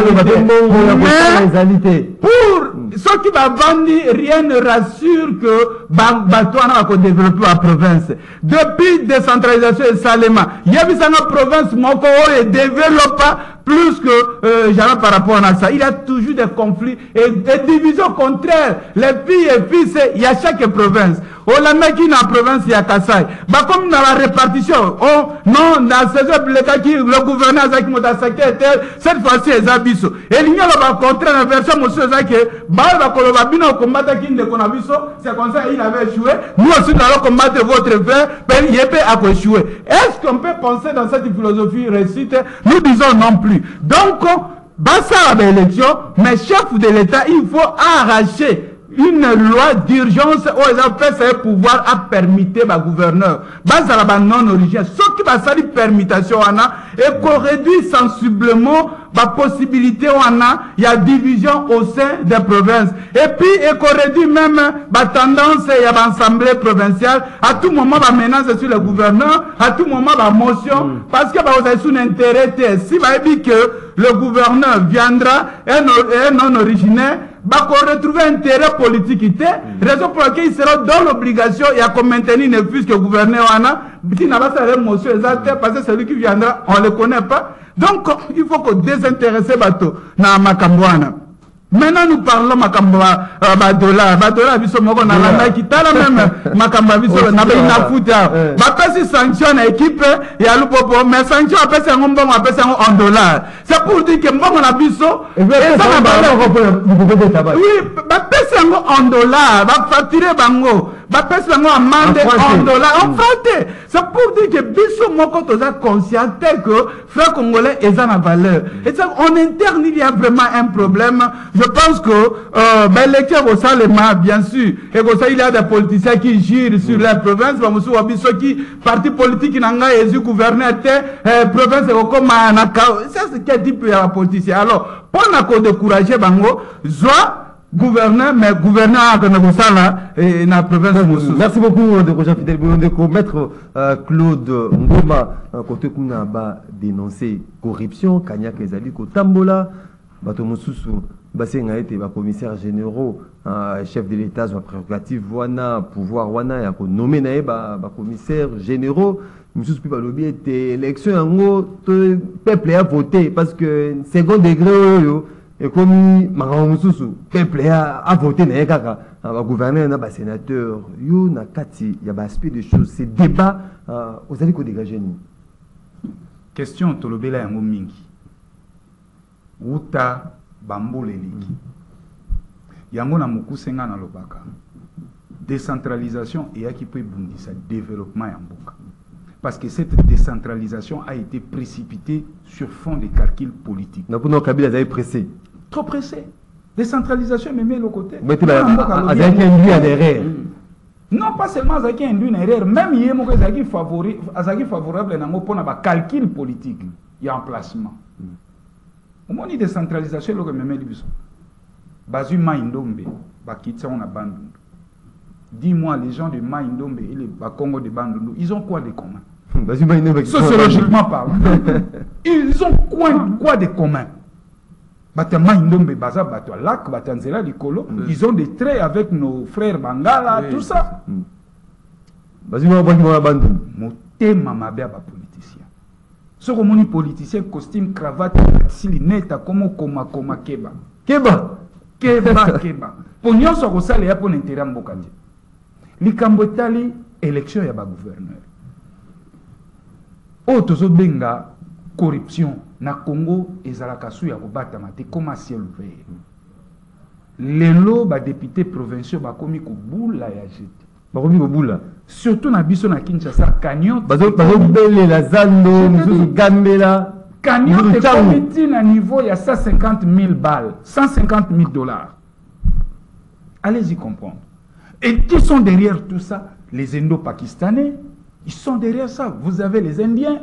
pour ceux qui va vendre, rien ne rassure que bato va développer la province. Depuis décentralisation et Salema, il y a une province moko et développe plus que jamais par rapport à ça. Il y a toujours des conflits et des divisions contraires. Les filles et fils, il y a chaque province. Olanda qui dans la province, il y a Kassai. Bah, comme dans la répartition, non, dans ces cas qui le gouverneur Zaki Motasaki était, cette fois-ci, les abisso. Et il y a le contraire, la version, monsieur Zaki, bah, va combattre combattre qui ne connabisso, c'est comme ça, il avait échoué. Nous aussi, nous allons combattre votre frère, mais il a échoué. Est-ce qu'on peut penser dans cette philosophie réussite? Nous disons non plus. Donc, basta la élection, mais chef de l'État, il faut arracher une loi d'urgence où ils ont fait ce pouvoir à permettre ma gouverneur. Basta la non-origine. Ce qui va salir permutation et qu'on réduit sensiblement la possibilité il y a division au sein des provinces. Et puis, et qu'on réduit même la tendance et l'assemblée provinciale. À tout moment, la menace sur le gouverneur, à tout moment, la motion, parce que vous avez un intérêt. Si vous avez dit que le gouverneur viendra, un non-originaire, bah, qu'on retrouve un intérêt politique, raison pour laquelle il sera dans l'obligation, il y a comme maintenir ne fût que le gouverneur en a, parce que celui qui viendra, on ne le connaît pas. Donc, il faut qu'on désintéresse bateau dans Makambouana. Maintenant, nous parlons Makamba Badola. Badola, biso moko na landa qui tala même Makamba biso na na futa. Ba pesi sanction na équipe ya lupopo, mais sanction a pesi ngombo a pesi en dollars. C'est pour dire que mbongo na biso et ça na ba. Oui, ba pesi ngo en dollars, ba facturer bango. Ba pesi bango amende en dollars, en francs. C'est pour dire que biso moko toza conscient que frère congolais est en valeur. Et ça en interne il y a vraiment un problème. Je pense que l'élection au Salema, bien sûr, et comme ça il y a des politiciens qui girent sur la province, ceux qui parti politique qui n'ont pas été gouverneur, province comme ça c'est quel type de politicien. Alors, pour nous décourager, bango, soit gouverneur, mais gouverneur et la province. Merci beaucoup de Roger Fidel Boyondeko, maître Claude Ngoma, côté qu'on a dénoncé corruption, Kanya Kezali, Tambola, Bato Mosusu. basenga ete ba commissaires généraux chef de l'état a prérogative wana pouvoir wana ya ko nommer na ba commissaires généraux mususu pe ba lobby ete élection yango peuple a voté parce que second degré oyo et comme makambo mususu peuple a voté na kaka ba gouverneur na ba sénateur yo na kati ya ba aspect de choses ces débats aux allez ko dégager ni question tolobela yango mingi uta bambole liki yango na mukusenga na lobaka décentralisation et qui peut bundisa développement ya mboka parce que cette décentralisation a été précipitée sur fond de calculs politiques. Donc pour Kabila avez pressé. Trop pressé. Décentralisation mais met le côté. Mais tu as induit en erreur. Non pas seulement Azaki induit en erreur, même yemo que Azaki favorable na pour na calcul politique, il y a emplacement. Au moins une décentralisation le même libiso. Bazu Maïndombe, bakitsa on a Bandundu. Dis-moi les gens de Maïndombe et les Congo de Bandundu, ils ont quoi de commun? Sociologiquement parlant. Ils ont quoi de commun? Bata Maïndombe baza bato lac batanzela likolo, ils ont des traits avec nos frères Bangala, tout ça. Bazu ma Bandundu. Motema mabe ba politicien. Ce que mon politicien costume cravate silineta comme koma keba. Keba. Pour nous so ko sala ya pour intérêt mbokandi. Likambo tali élection ya ba gouverneur. O tozo benga corruption na Congo ezalaka su ya kobata mate comme ciel ouvert. Lelo ba député provinciaux ba komi ko bula ya jete. Ba komi ko bula. Surtout na biso na Kinshasa Canyon. Bazo bele la zando, mususu gambela. Canyon te comité na niveau ya 150 000 balles, 150 000 dollars. Allez-y comprendre. Et qui sont derrière tout ça? Les Indo-Pakistanais, ils sont derrière ça. Vous avez les Indiens,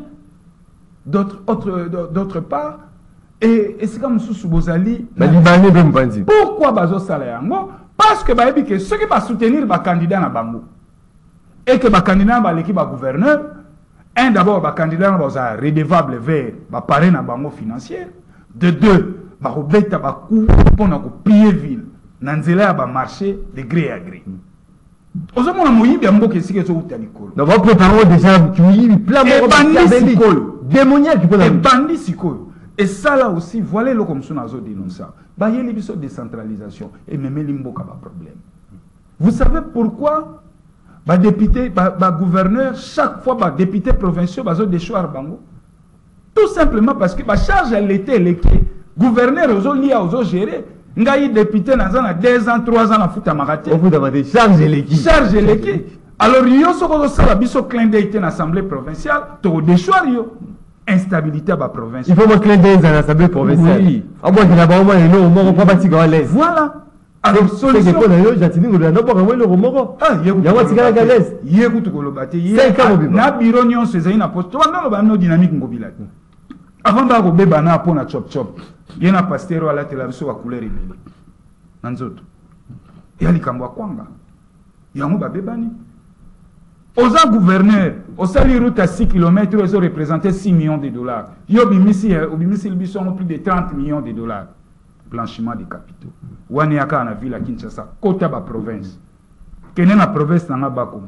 d'autre part, et c'est comme Soussou Bozali. Pourquoi Bazo Salayango? Parce que ceux qui vont soutenir les candidats na Bango, et que les candidats va l'équipe gouverneur, un d'abord, les candidats va redevable vers les parrain na Bango financier, de deux, va rebeta ba coup pour na piller ville. Nanzela ba marché de gré à gré. Ozomona moyibi amboke sike zo uta likolo. Na va préparer déjà moyibi plein de bandits sikolo. Démoniaque pour la bandits sikolo. Et ça là aussi, voilà le comme ça nazo dénoncer. Ba yeli biso décentralisation et même limboka ba problème. Vous savez pourquoi ba député ba gouverneur chaque fois ba député provincial bazo déchoir bango? Tout simplement parce que ba charge à l'été l'été gouverneur ozo lia ozo gérer. Ngai député na 2 ans 3 ans na futa makati. On futa makati charge l'équipe. Alors yo soko sala biso clin d'œil na assemblée provinciale to déchoir yo instabilité à la province. Il faut me clin d'œil dans l'assemblée provinciale. Oui. À moins que la bas on pas bâti à l'aise. Voilà. Alors solution yo jatini ngolo na pas le romoro. Ah ya watika à l'aise. Yego to kolobate na biro nyonso ezali na poste. Wana lo ba no dynamique ngobila. Avant ba ko beba na pona chop chop. Il y a un pasteur à la télévision à couleur ébélé. Nanzoto. Il y a les Kambwa Kwanga. Il y a un babébani. Aux gouverneurs, au sali route à 6 km, ils ont représenté 6 millions de dollars. Il y a plus de 30 millions de dollars. Blanchiment des capitaux. Waniaka na ville à Kinshasa. Kota ba province. Kenen la province na Bakongo.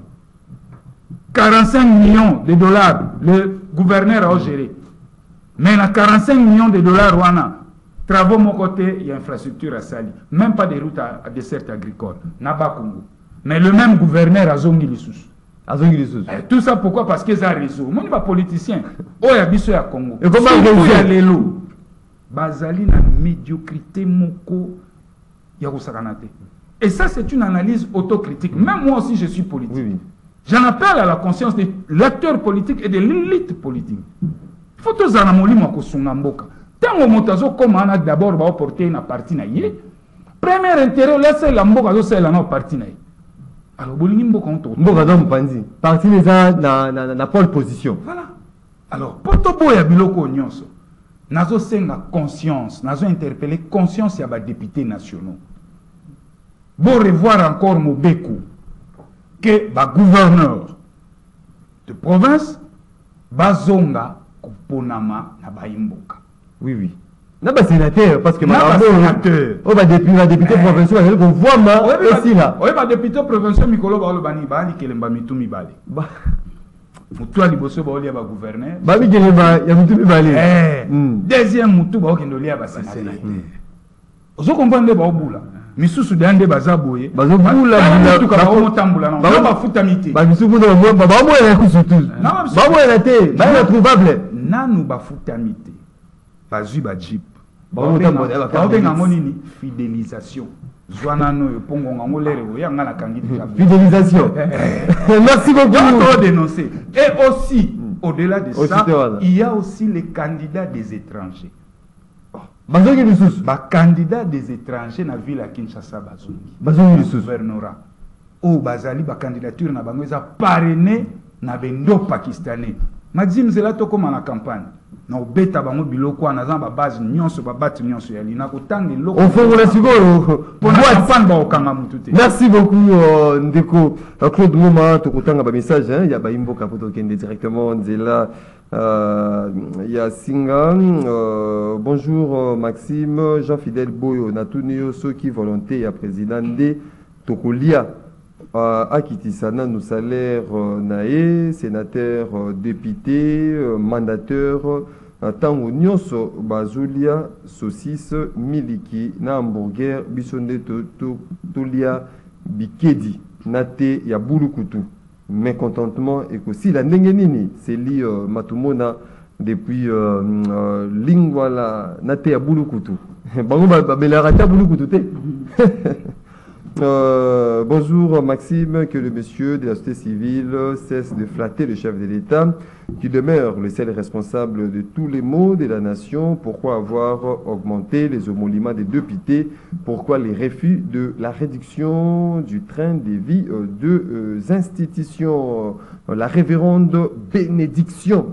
45 millions de dollars, le gouverneur a géré. Mais il y a 45 millions de dollars, travaux mon côté, il y a infrastructure à Sali. Même pas de routes à dessert agricole. Naba Congo. Mais le même gouverneur a zongi les sous. Tout ça pourquoi? Parce qu'ils ont réseau. Moi, je ne suis pas politicien. Oh, il y a biso à Congo. Et comment il y a les lots? Bazali na médiocrité moko yakusakanate. Et ça, c'est une analyse autocritique. Même moi aussi, je suis politique. Oui. J'en appelle à la conscience de l'acteur politique et de l'élite politique. Il faut que nous ayons tant que motazo comme on a d'abord porté une partie naïe. Premier intérêt, laissez la mboka c'est la partie naïe. Alors bolingi mboka on tourne. Mboka donc pandi. Partie les na pole position. Voilà. Alors poto boya biloko nyonso. Nazo senga conscience, nazo interpeller conscience ya ba députés nationaux. Bon revoir encore Mobeku que ba gouverneur de province bazonga ponama na baimboka. Oui. Non, bah sénateur, parce que sénateur. Oh, bah député provincial, on voit ma aussi là. Oui, bah député provincial, Mikolo Balobani, Bali, Kelemba Mitumi Bali. Moutou a liboso ba olia ba gouverneur. Bah oui, Kelemba, il y a Mitumi Bali. Deuxième Moutou ba okendolia ba sénateur. Ozo comprendre ba obula. Misusu dande bazaboye. Bazobula Moutou ka ba omotambula na. Ba futamité. Ba misusu na mo ba mo na kusutu. Ba mo na te, ba na trouvable. Nanu ba futamité. Bazui ba jeep. Fidélisation. Fidélisation. Merci beaucoup. Dénoncer. Et aussi, au-delà de ça, il y a aussi les candidats des étrangers. Les candidats des étrangers dans la ville à Kinshasa, Bazongi. Gouvernorat. Au Bazali, la candidature na bango eza parrainé na bendo pakistanais. Maxime Zela to comme la campagne. Na obeta bango biloko na zamba base nyonso ba bati nyonso ya lina ko tangi loko. Au fond la sigolo. Merci beaucoup Ndeko Claude Mouma to kotanga ba message hein, ya ba imboka poto kende directement Nzela ya Singa bonjour Maxime Jean-Fidèle Boyo Natunio Soki volonté ya président de Tokolia Akitisana nous salaire nae sénateur député mandateur tango nyonso bazulia saucisse miliki na hamburger bisonde tolia bikedi nate ya bulukutu mécontentement et aussi la ndenge nini c'est li matumona depuis lingwala nate ya bulukutu bango ba belarata bulukutu te. Bonjour Maxime, que le monsieur de la société civile cesse de flatter le chef de l'État, qui demeure le seul responsable de tous les maux de la nation. Pourquoi avoir augmenté les émoluments des députés? Pourquoi les refus de la réduction du train de vie de institutions? La révérende bénédiction.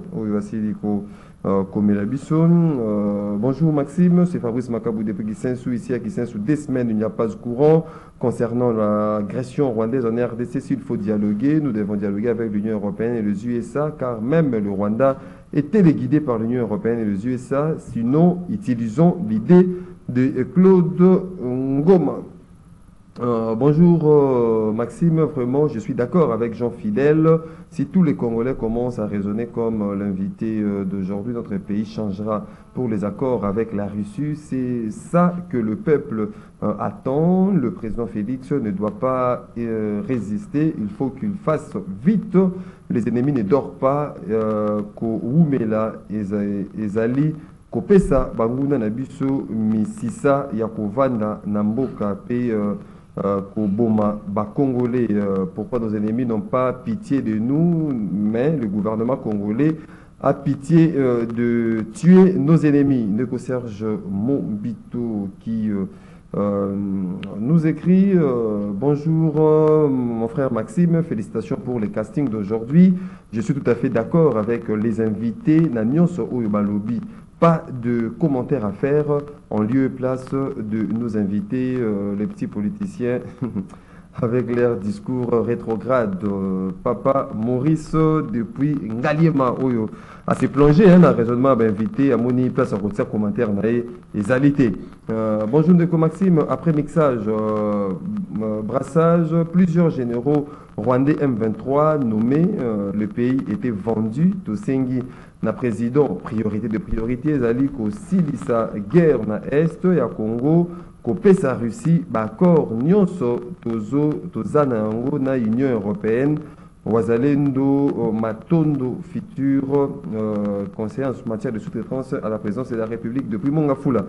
Bonjour Maxime, c'est Fabrice Makabou depuis Kisensou, ici à Kisensou, des semaines il n'y a pas de courant concernant l'agression rwandaise en RDC. S'il faut dialoguer, nous devons dialoguer avec l'Union européenne et les USA, car même le Rwanda est téléguidé par l'Union européenne et les USA. Sinon, utilisons l'idée de Claude Ngoma. Bonjour Maxime, vraiment je suis d'accord avec Jean Fidèle. Si tous les Congolais commencent à raisonner comme l'invité d'aujourd'hui, notre pays changera pour les accords avec la Russie. C'est ça que le peuple attend. Le président Félix ne doit pas résister, il faut qu'il fasse vite. Les ennemis ne dorment pas. Koumela ezali kopesa banguna na biso misisa ya kovanda na mboka pe Koboma, Congolais, pourquoi nos ennemis n'ont pas pitié de nous, mais le gouvernement congolais a pitié de tuer nos ennemis. Neko Serge Mombito qui nous écrit bonjour mon frère Maxime, félicitations pour les castings d'aujourd'hui. Je suis tout à fait d'accord avec les invités. Nanyos Oyobalobi. Pas de commentaires à faire en lieu et place de nos invités, les petits politiciens, avec leur discours rétrograde. Papa Maurice, depuis Ngaliema, Oyo, à se plonger dans le raisonnement invité, à moni place en retard commentaire, et alité. Bonjour Ndeko Maxime, après mixage, brassage, plusieurs généraux rwandais M23 nommés, le pays était vendu, Tosengi. Na président priorité de priorité zali ko silisa guerre na est ya Congo ko pesa Russie bakor nyonso tozana yango na Union européenne wazalendo matondo futur conseiller en matière de sous-traitance à la présidence de la République depuis Mongafula.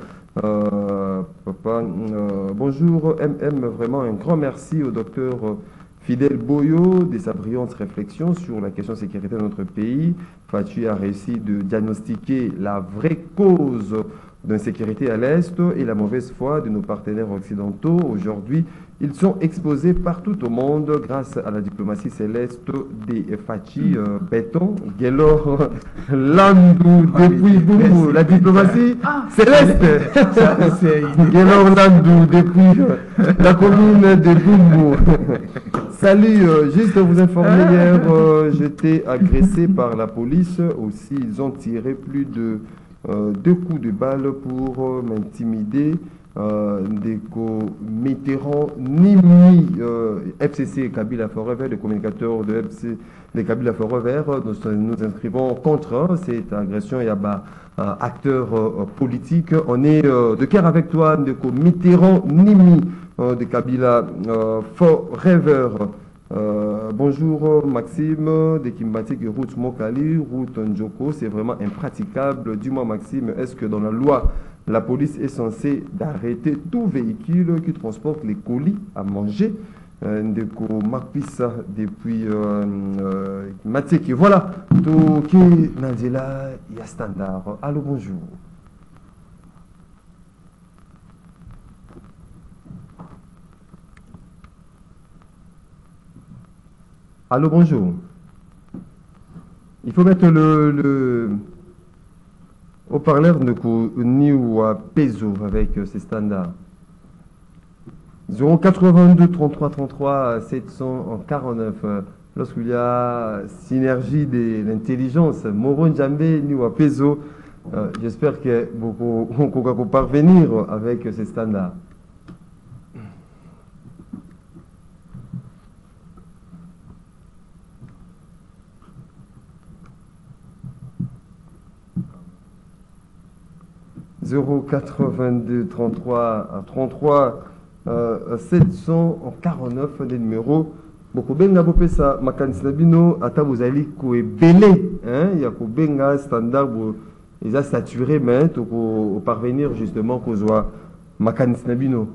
Papa bonjour MM, vraiment un grand merci au docteur Fidèle Boyo de sa brillante réflexion sur la question sécurité de notre pays. Fatu a réussi de diagnostiquer la vraie cause d'insécurité à l'Est et la mauvaise foi de nos partenaires occidentaux. Aujourd'hui, ils sont exposés partout au monde grâce à la diplomatie céleste des Fachi Béton, Gelor, Landou, depuis Boumou. La diplomatie céleste. Gelor Landou, depuis la commune de Boumou. Salut, juste vous informer, hier, j'étais agressé par la police. Aussi, ils ont tiré plus de 2 coups de balle pour m'intimider. Ndeko Mitterrand Nimi FCC Kabila Forever, le communicateur de FC de Kabila Forever, nous inscrivons contre cette agression. Il y a acteur politique. On est de cœur avec toi, Ndeko Mitterrand Nimi de Kabila Forever. Bonjour Maxime de Kimbatik, route Mokali, route Njoko, c'est vraiment impraticable. Dis-moi Maxime, est-ce que dans la loi la police est censée d'arrêter tout véhicule qui transporte les colis à manger? Ndeko Makpissa depuis Matiki. Voilà, tout qui Nandela, il y a standard. Allô, bonjour. Allô, bonjour. Il faut mettre le haut-parleur de New Peso avec ces standards. 082 33 33 749. Lorsqu'il y a synergie de l'intelligence, Moron Djambé, New Peso, j'espère que beaucoup vont parvenir avec ces standards. « 082 33 33 749 des numéros. Beaucoup benga bopesa makanisi nabino ata bozali ko ebele hein ya ko benga standard ils a saturé mais pour parvenir justement kozwa makanisi nabino.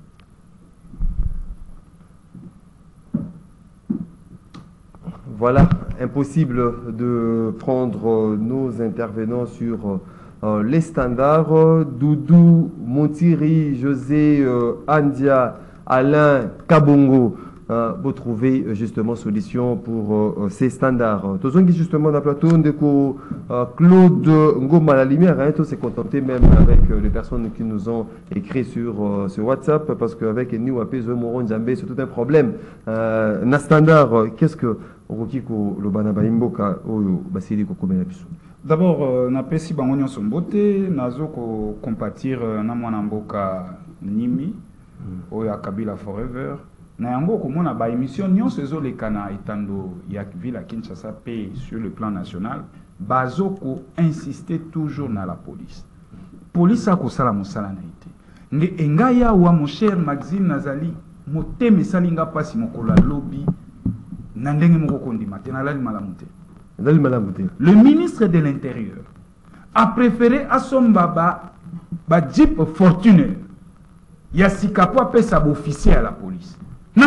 Voilà, impossible de prendre nos intervenants sur les standards. Doudou, Montiri, José, Andia, Alain, Kabongo, vous trouvez justement solution pour ces standards. Tous ceux qui justement dans le plateau de Claude Ngoma la lumière, hein, tous s'est contenté même avec les personnes qui nous ont écrit sur WhatsApp parce qu'avec nous à Peso Moron Djambé c'est tout un problème. Na standard, qu'est-ce que Rokiko le Banabaimboka ou Basili Kokobenabisu? D'abord, na pesi bango nyonso mbote nazo ko compatir na mwana mboka Nimi oya Kabila Forever na yango komona ba émission nyonso ezolekana etando ya ville à Kinshasa pe sur le plan national bazo ko insister toujours na la police. Police a ko sala mosala na ite. Nde engaya wa mon cher Maxime Nazali moteme salinga pasi mokola lobby na ndenge moko kondima te na lali malamuté. Le ministre de l'Intérieur a préféré à son baba Jeep Fortuner. Yasikapo appelle ça officier à la police. La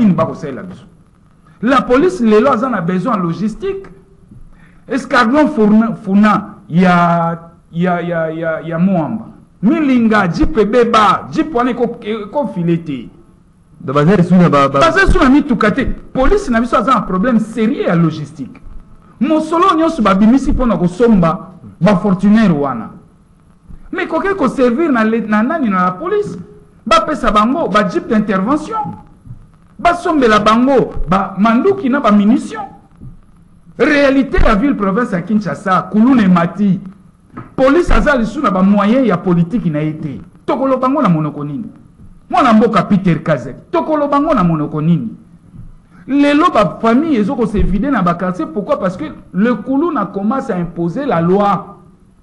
police, les lois en a besoin de logistique. Escadron Founa, il y a Moamba. Milinga, Jeep Beba, Jeep Wane ko fileté. Basé sur la mitukate. Police n'a pas un problème sérieux à logistique. Mosolo nyonso babimisi pona ko somba ba fortunaire wana. Mais koke ko servir na nani na la police ba pesa bango ba jeep d'intervention. Ba sombe la bango ba manduki na ba munitions. Réalité la ville province à Kinshasa, Kulune Mati. Police azali suna ba moyen ya politique na été. Tokolo bango na monokonini. Mwana mboka Peter Kazek. Tokolo bango na monokonini. Les lots de famille, ils ont se vidé dans le quartier. Pourquoi? Parce que le Kouloun a commencé à imposer la loi.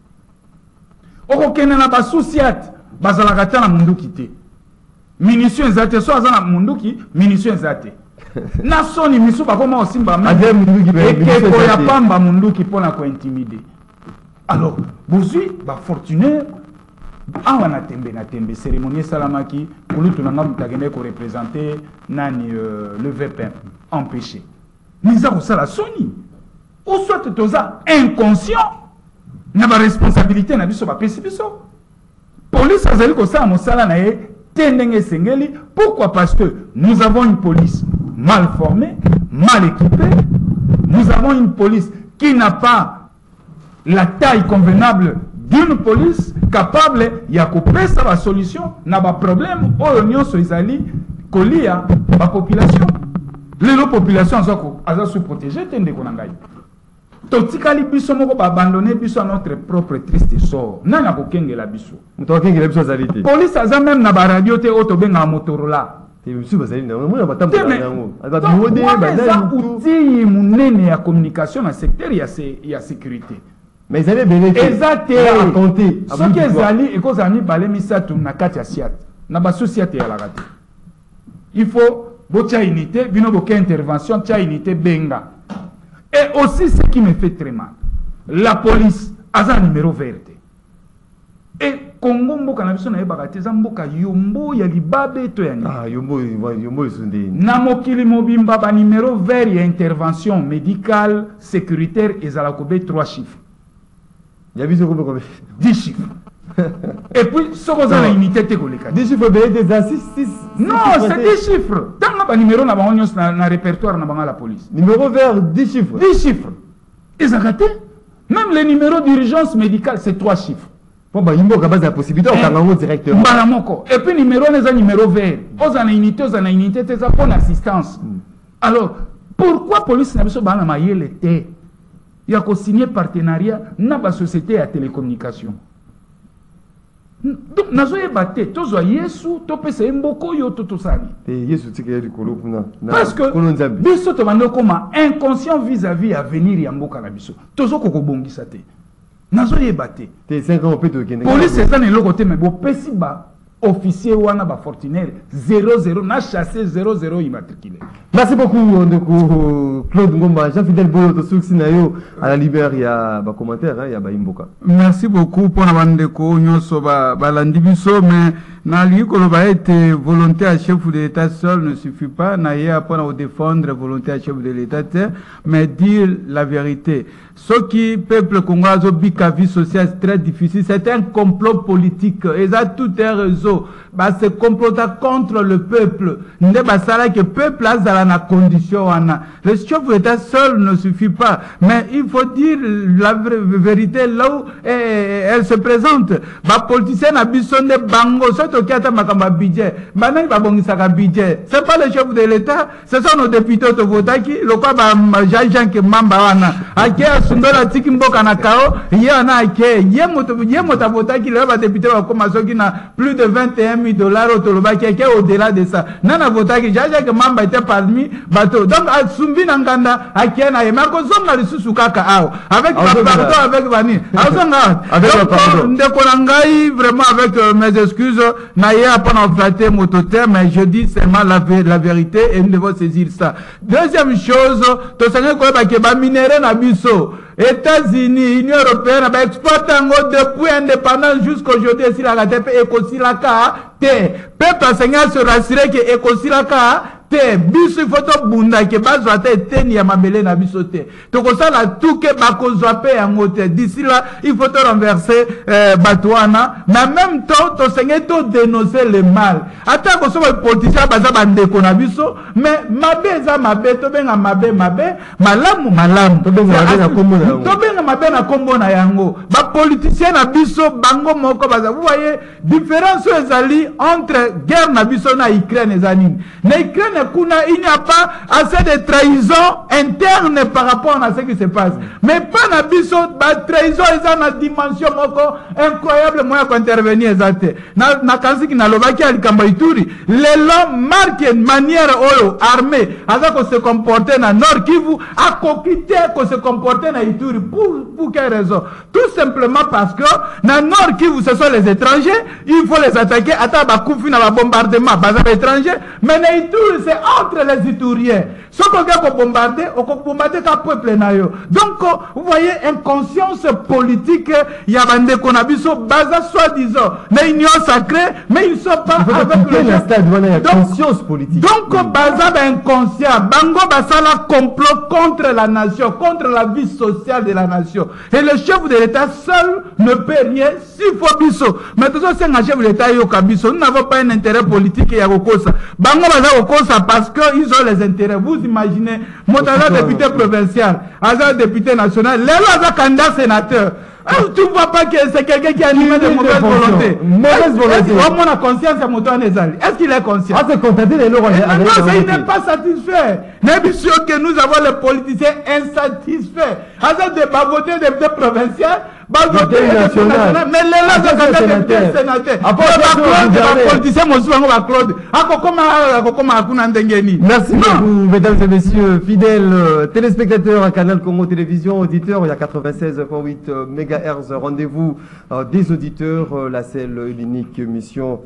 Oko na ba souciat, bazalakata na mundu kité. Munitions zate, so azana mundu ki, munitions zate. Na soni misu ba koma osimba même. Et que ya pamba mundu ki pona ko intimider. Alors, bozui ba fortunaire awa na tembe cérémonie salamaki kulutu na ngamu tagende ko représenter nani le VPN empêché niza ko sala soni ou soit toza inconscient na ba responsabilité na biso ba pesi biso police azali ko sala mosala na ye tendenge sengeli. Pourquoi? Parce que nous avons une police mal formée, mal équipée. Nous avons une police qui n'a pas la taille convenable d'une police capable ya kopesa la solution na ba problème oyo nyonso ezali kolia ba population. Les populations aza sous protégé tende ko nangai. totikali biso moko ba abandonner biso à notre propre triste sort nana ko kengela biso muto kengela biso azalite police aza même na ba radio te auto benga Motorola te biso bazali na mona batambo yango ababode bazali outil munene ya communication na secteur ya sécurité mais ils allaient bénéficier raconter ce qui ezali et cause ami balé misatu na kati ya siat na ba société ya la raté il faut botia unité bino boka intervention tia unité benga. Et aussi ce qui me fait très mal, la police a un numéro vert. Et Congo mboka na biso na yebaka za mboka yombo ya libabe to yani. Ah yombo isunde. Na mokili mobimba ba numéro vert ya intervention médicale sécuritaire ezala kobe 3 chiffres. Ya biso kobe 10 chiffres. Et puis ce qu'on a unité te koleka. 10 chiffres des assists 6. Non, c'est 10 chiffres. Tant ba numéro na ba onyos na répertoire na banga la police. Numéro vert 10 chiffres. 10 chiffres. Ils ont raté. Même les numéros d'urgence médicale c'est 3 chiffres. Bon bah imbo ka base la possibilité on kango directement. Baramoko. Et puis numéro les numéro vert. Aux ana unité te za pour assistance. Alors, pourquoi police na biso bana mayele te? Il y a ko signer partenariat na ba société à télécommunication. Donc nazoye baté tozo yesu to pesa mboko yo to tosani te yesu tikeli likolo kuna parce que biso to bando koma inconscient vis-à-vis à venir ya mboka na biso tozo kokobongisa te nazoye baté te 5 ans peut to kende police ezana eloko te mais bo pesi ba officier wana ba fortunaire 00 na chassé 00 immatriculé. Merci beaucoup ndeko Claude Ngomba, Jean-Fidèle Boyo to suksi na yo à la libère ya ba commentaire ya ba imboka. Merci beaucoup pour la bandeko nyonso ba landi biso mais na likolo ba être volontaire chef de l'État seul ne suffit pas na ya pour défendre volontaire chef de l'État mais dire la vérité. Ce qui peuple congolais au bika vie sociale c'est très difficile, c'est un complot politique et ça tout est réseau bah c'est comploter contre le peuple nde basala que peuple a na condition wana le chef de l'État seul ne suffit pas mais il faut dire la vérité là où elle se présente ba politicien na bisonde bango surtout qui ata makamba budget banani ba bongisa ka budget c'est pas le chef de l'État ce sont nos députés to votaki le quoi ba Jean que mamba wana akia sundola tiki mboka na kao ye na ake ye moto votaki le ba député ba commencer qui na plus de 21 $000 au Toloba qui est au-delà de ça nana votaki jaja que mamba était parmi bateau donc Sumbi Nanganda Akiana et Marco Zonga le Susukaka avec pardon avec Vani avec Ndekonangai vraiment avec mes excuses Naya pas flatté mototeur mais je dis seulement la vérité et nous devons saisir ça. Deuxième chose to sanga ko ba ke ba minéraux na biso États-Unis, Union européenne, bah, exporte depuis indépendance jusqu'aujourd'hui, si la RATP écosilaka, peuple enseignant se rassurer que écosilaka, biso photo bunda ke bazwa te teni ya mabele na biso te to ko sala tout ke bakozwa pe yango te d'ici là il faut te renverser batouana mais en même temps to senge to dénoncer le mal ata ko so politicien baza bandeko na biso mais mabe za mabe to benga mabe malamu to benga mabe na kombo na yango ba politicien na biso bango moko baza vous voyez différence ezali entre guerre na biso na Ukraine ezali na Ukraine il n'y a pas assez de trahison interne par rapport à ce qui se passe. Mais pas na biso, trahison est une dimension incroyable moyen d'intervenir. Na kansi ki na lobaki alikamba Ituri, l'élan marque une manière armée à se comporter na Nord Kivu, à coquiter qu'on se comporter na Ituri. Pour quelle raison? Tout simplement parce que na Nord Kivu ce sont les étrangers, il faut les attaquer. Attends, bakufi na bombardement, bazar étrangers, mais na Ituri c'est entre les Ituriens. Ce qu'on a bombardé, on a bombardé le peuple. Donc, vous voyez, inconscience politique, il y a des conabiso, baza soi-disant, mais union sacrée, mais ils ne sont pas avec le conscience politique. Donc, baza inconscient, bango basala complot contre la nation, contre la vie sociale de la nation. Et le chef de l'État seul ne peut rien, s'il faut biso. Mais tout ça, c'est un chef de l'État yokabiso. Nous n'avons pas un intérêt politique et à Okosa. Bango baza Okosa parce qu'ils ont les intérêts. Vous imaginez, mon député provincial, Aza député national, les candidat sénateur. Tu ne vois pas que c'est quelqu'un qui a animé de mauvaise volonté. Mauvaise volonté. On a conscience à mon tour. Est-ce qu'il est conscient? Ah, c'est contenté de l'euro. Non, il n'est pas satisfait. N'est sûr que nous avons les politiciens insatisfaits. Avec des bavotés des députés provinciaux, bavotés nationaux, mais les là, c'est des députés sénateurs. Merci beaucoup, mesdames et messieurs, fidèles téléspectateurs à Canal Congo Télévision, auditeurs, il y a 96.8 MHz, rendez-vous des auditeurs, la seule unique mission.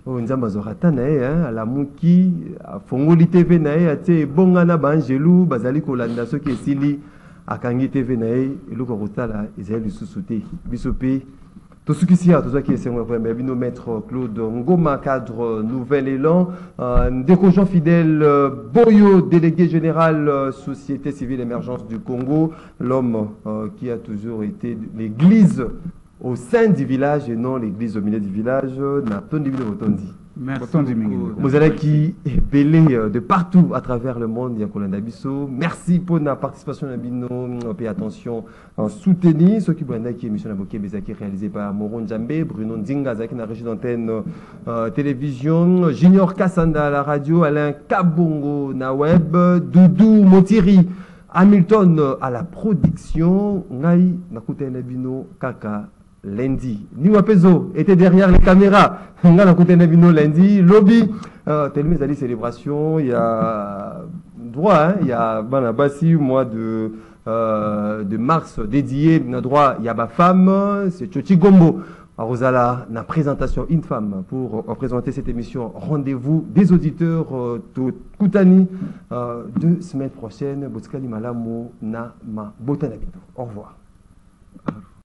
À la Mouki, à Fongoli TV, à Bongana Bangelou, Bazali Kolanda, ce qui est Sili, à Kangi TV, et le Korotala, Israël Soussouté, Bissopé. Tout ce qui est nos maître Claude Ngoma, cadre Nouvel Élan, des gens fidèles, Boyo, délégué général Société Civile Émergence du Congo, l'homme qui a toujours été l'église au sein du village et non l'église au milieu du village. Merci. Vous allez qui est belé de partout à travers le monde. Merci pour la participation à Bino. Payez attention en soutenir ceux qui ont qui émission réalisée par Moron Djambé, Bruno Ndinga, qui est régie d'antenne télévision, Junior Kassanda à la radio, Alain Kabongo na web, Doudou Motiri, Hamilton à la production, Ngai Nakutene Bino Kaka. Lundi, Niwa Pezo était derrière les caméras. On a écouté Nabino lundi. Lobby, tellement de célébrations. Il y a droit, il y a Banabasi, mois de mars dédié. Il y a droit, il y a ma femme, c'est Chochi Gombo. Rosala, la présentation une femme pour présenter cette émission. Rendez-vous des auditeurs tout Koutani 2 semaines prochaines. Boskali Malamu na ma botanabito. Au revoir.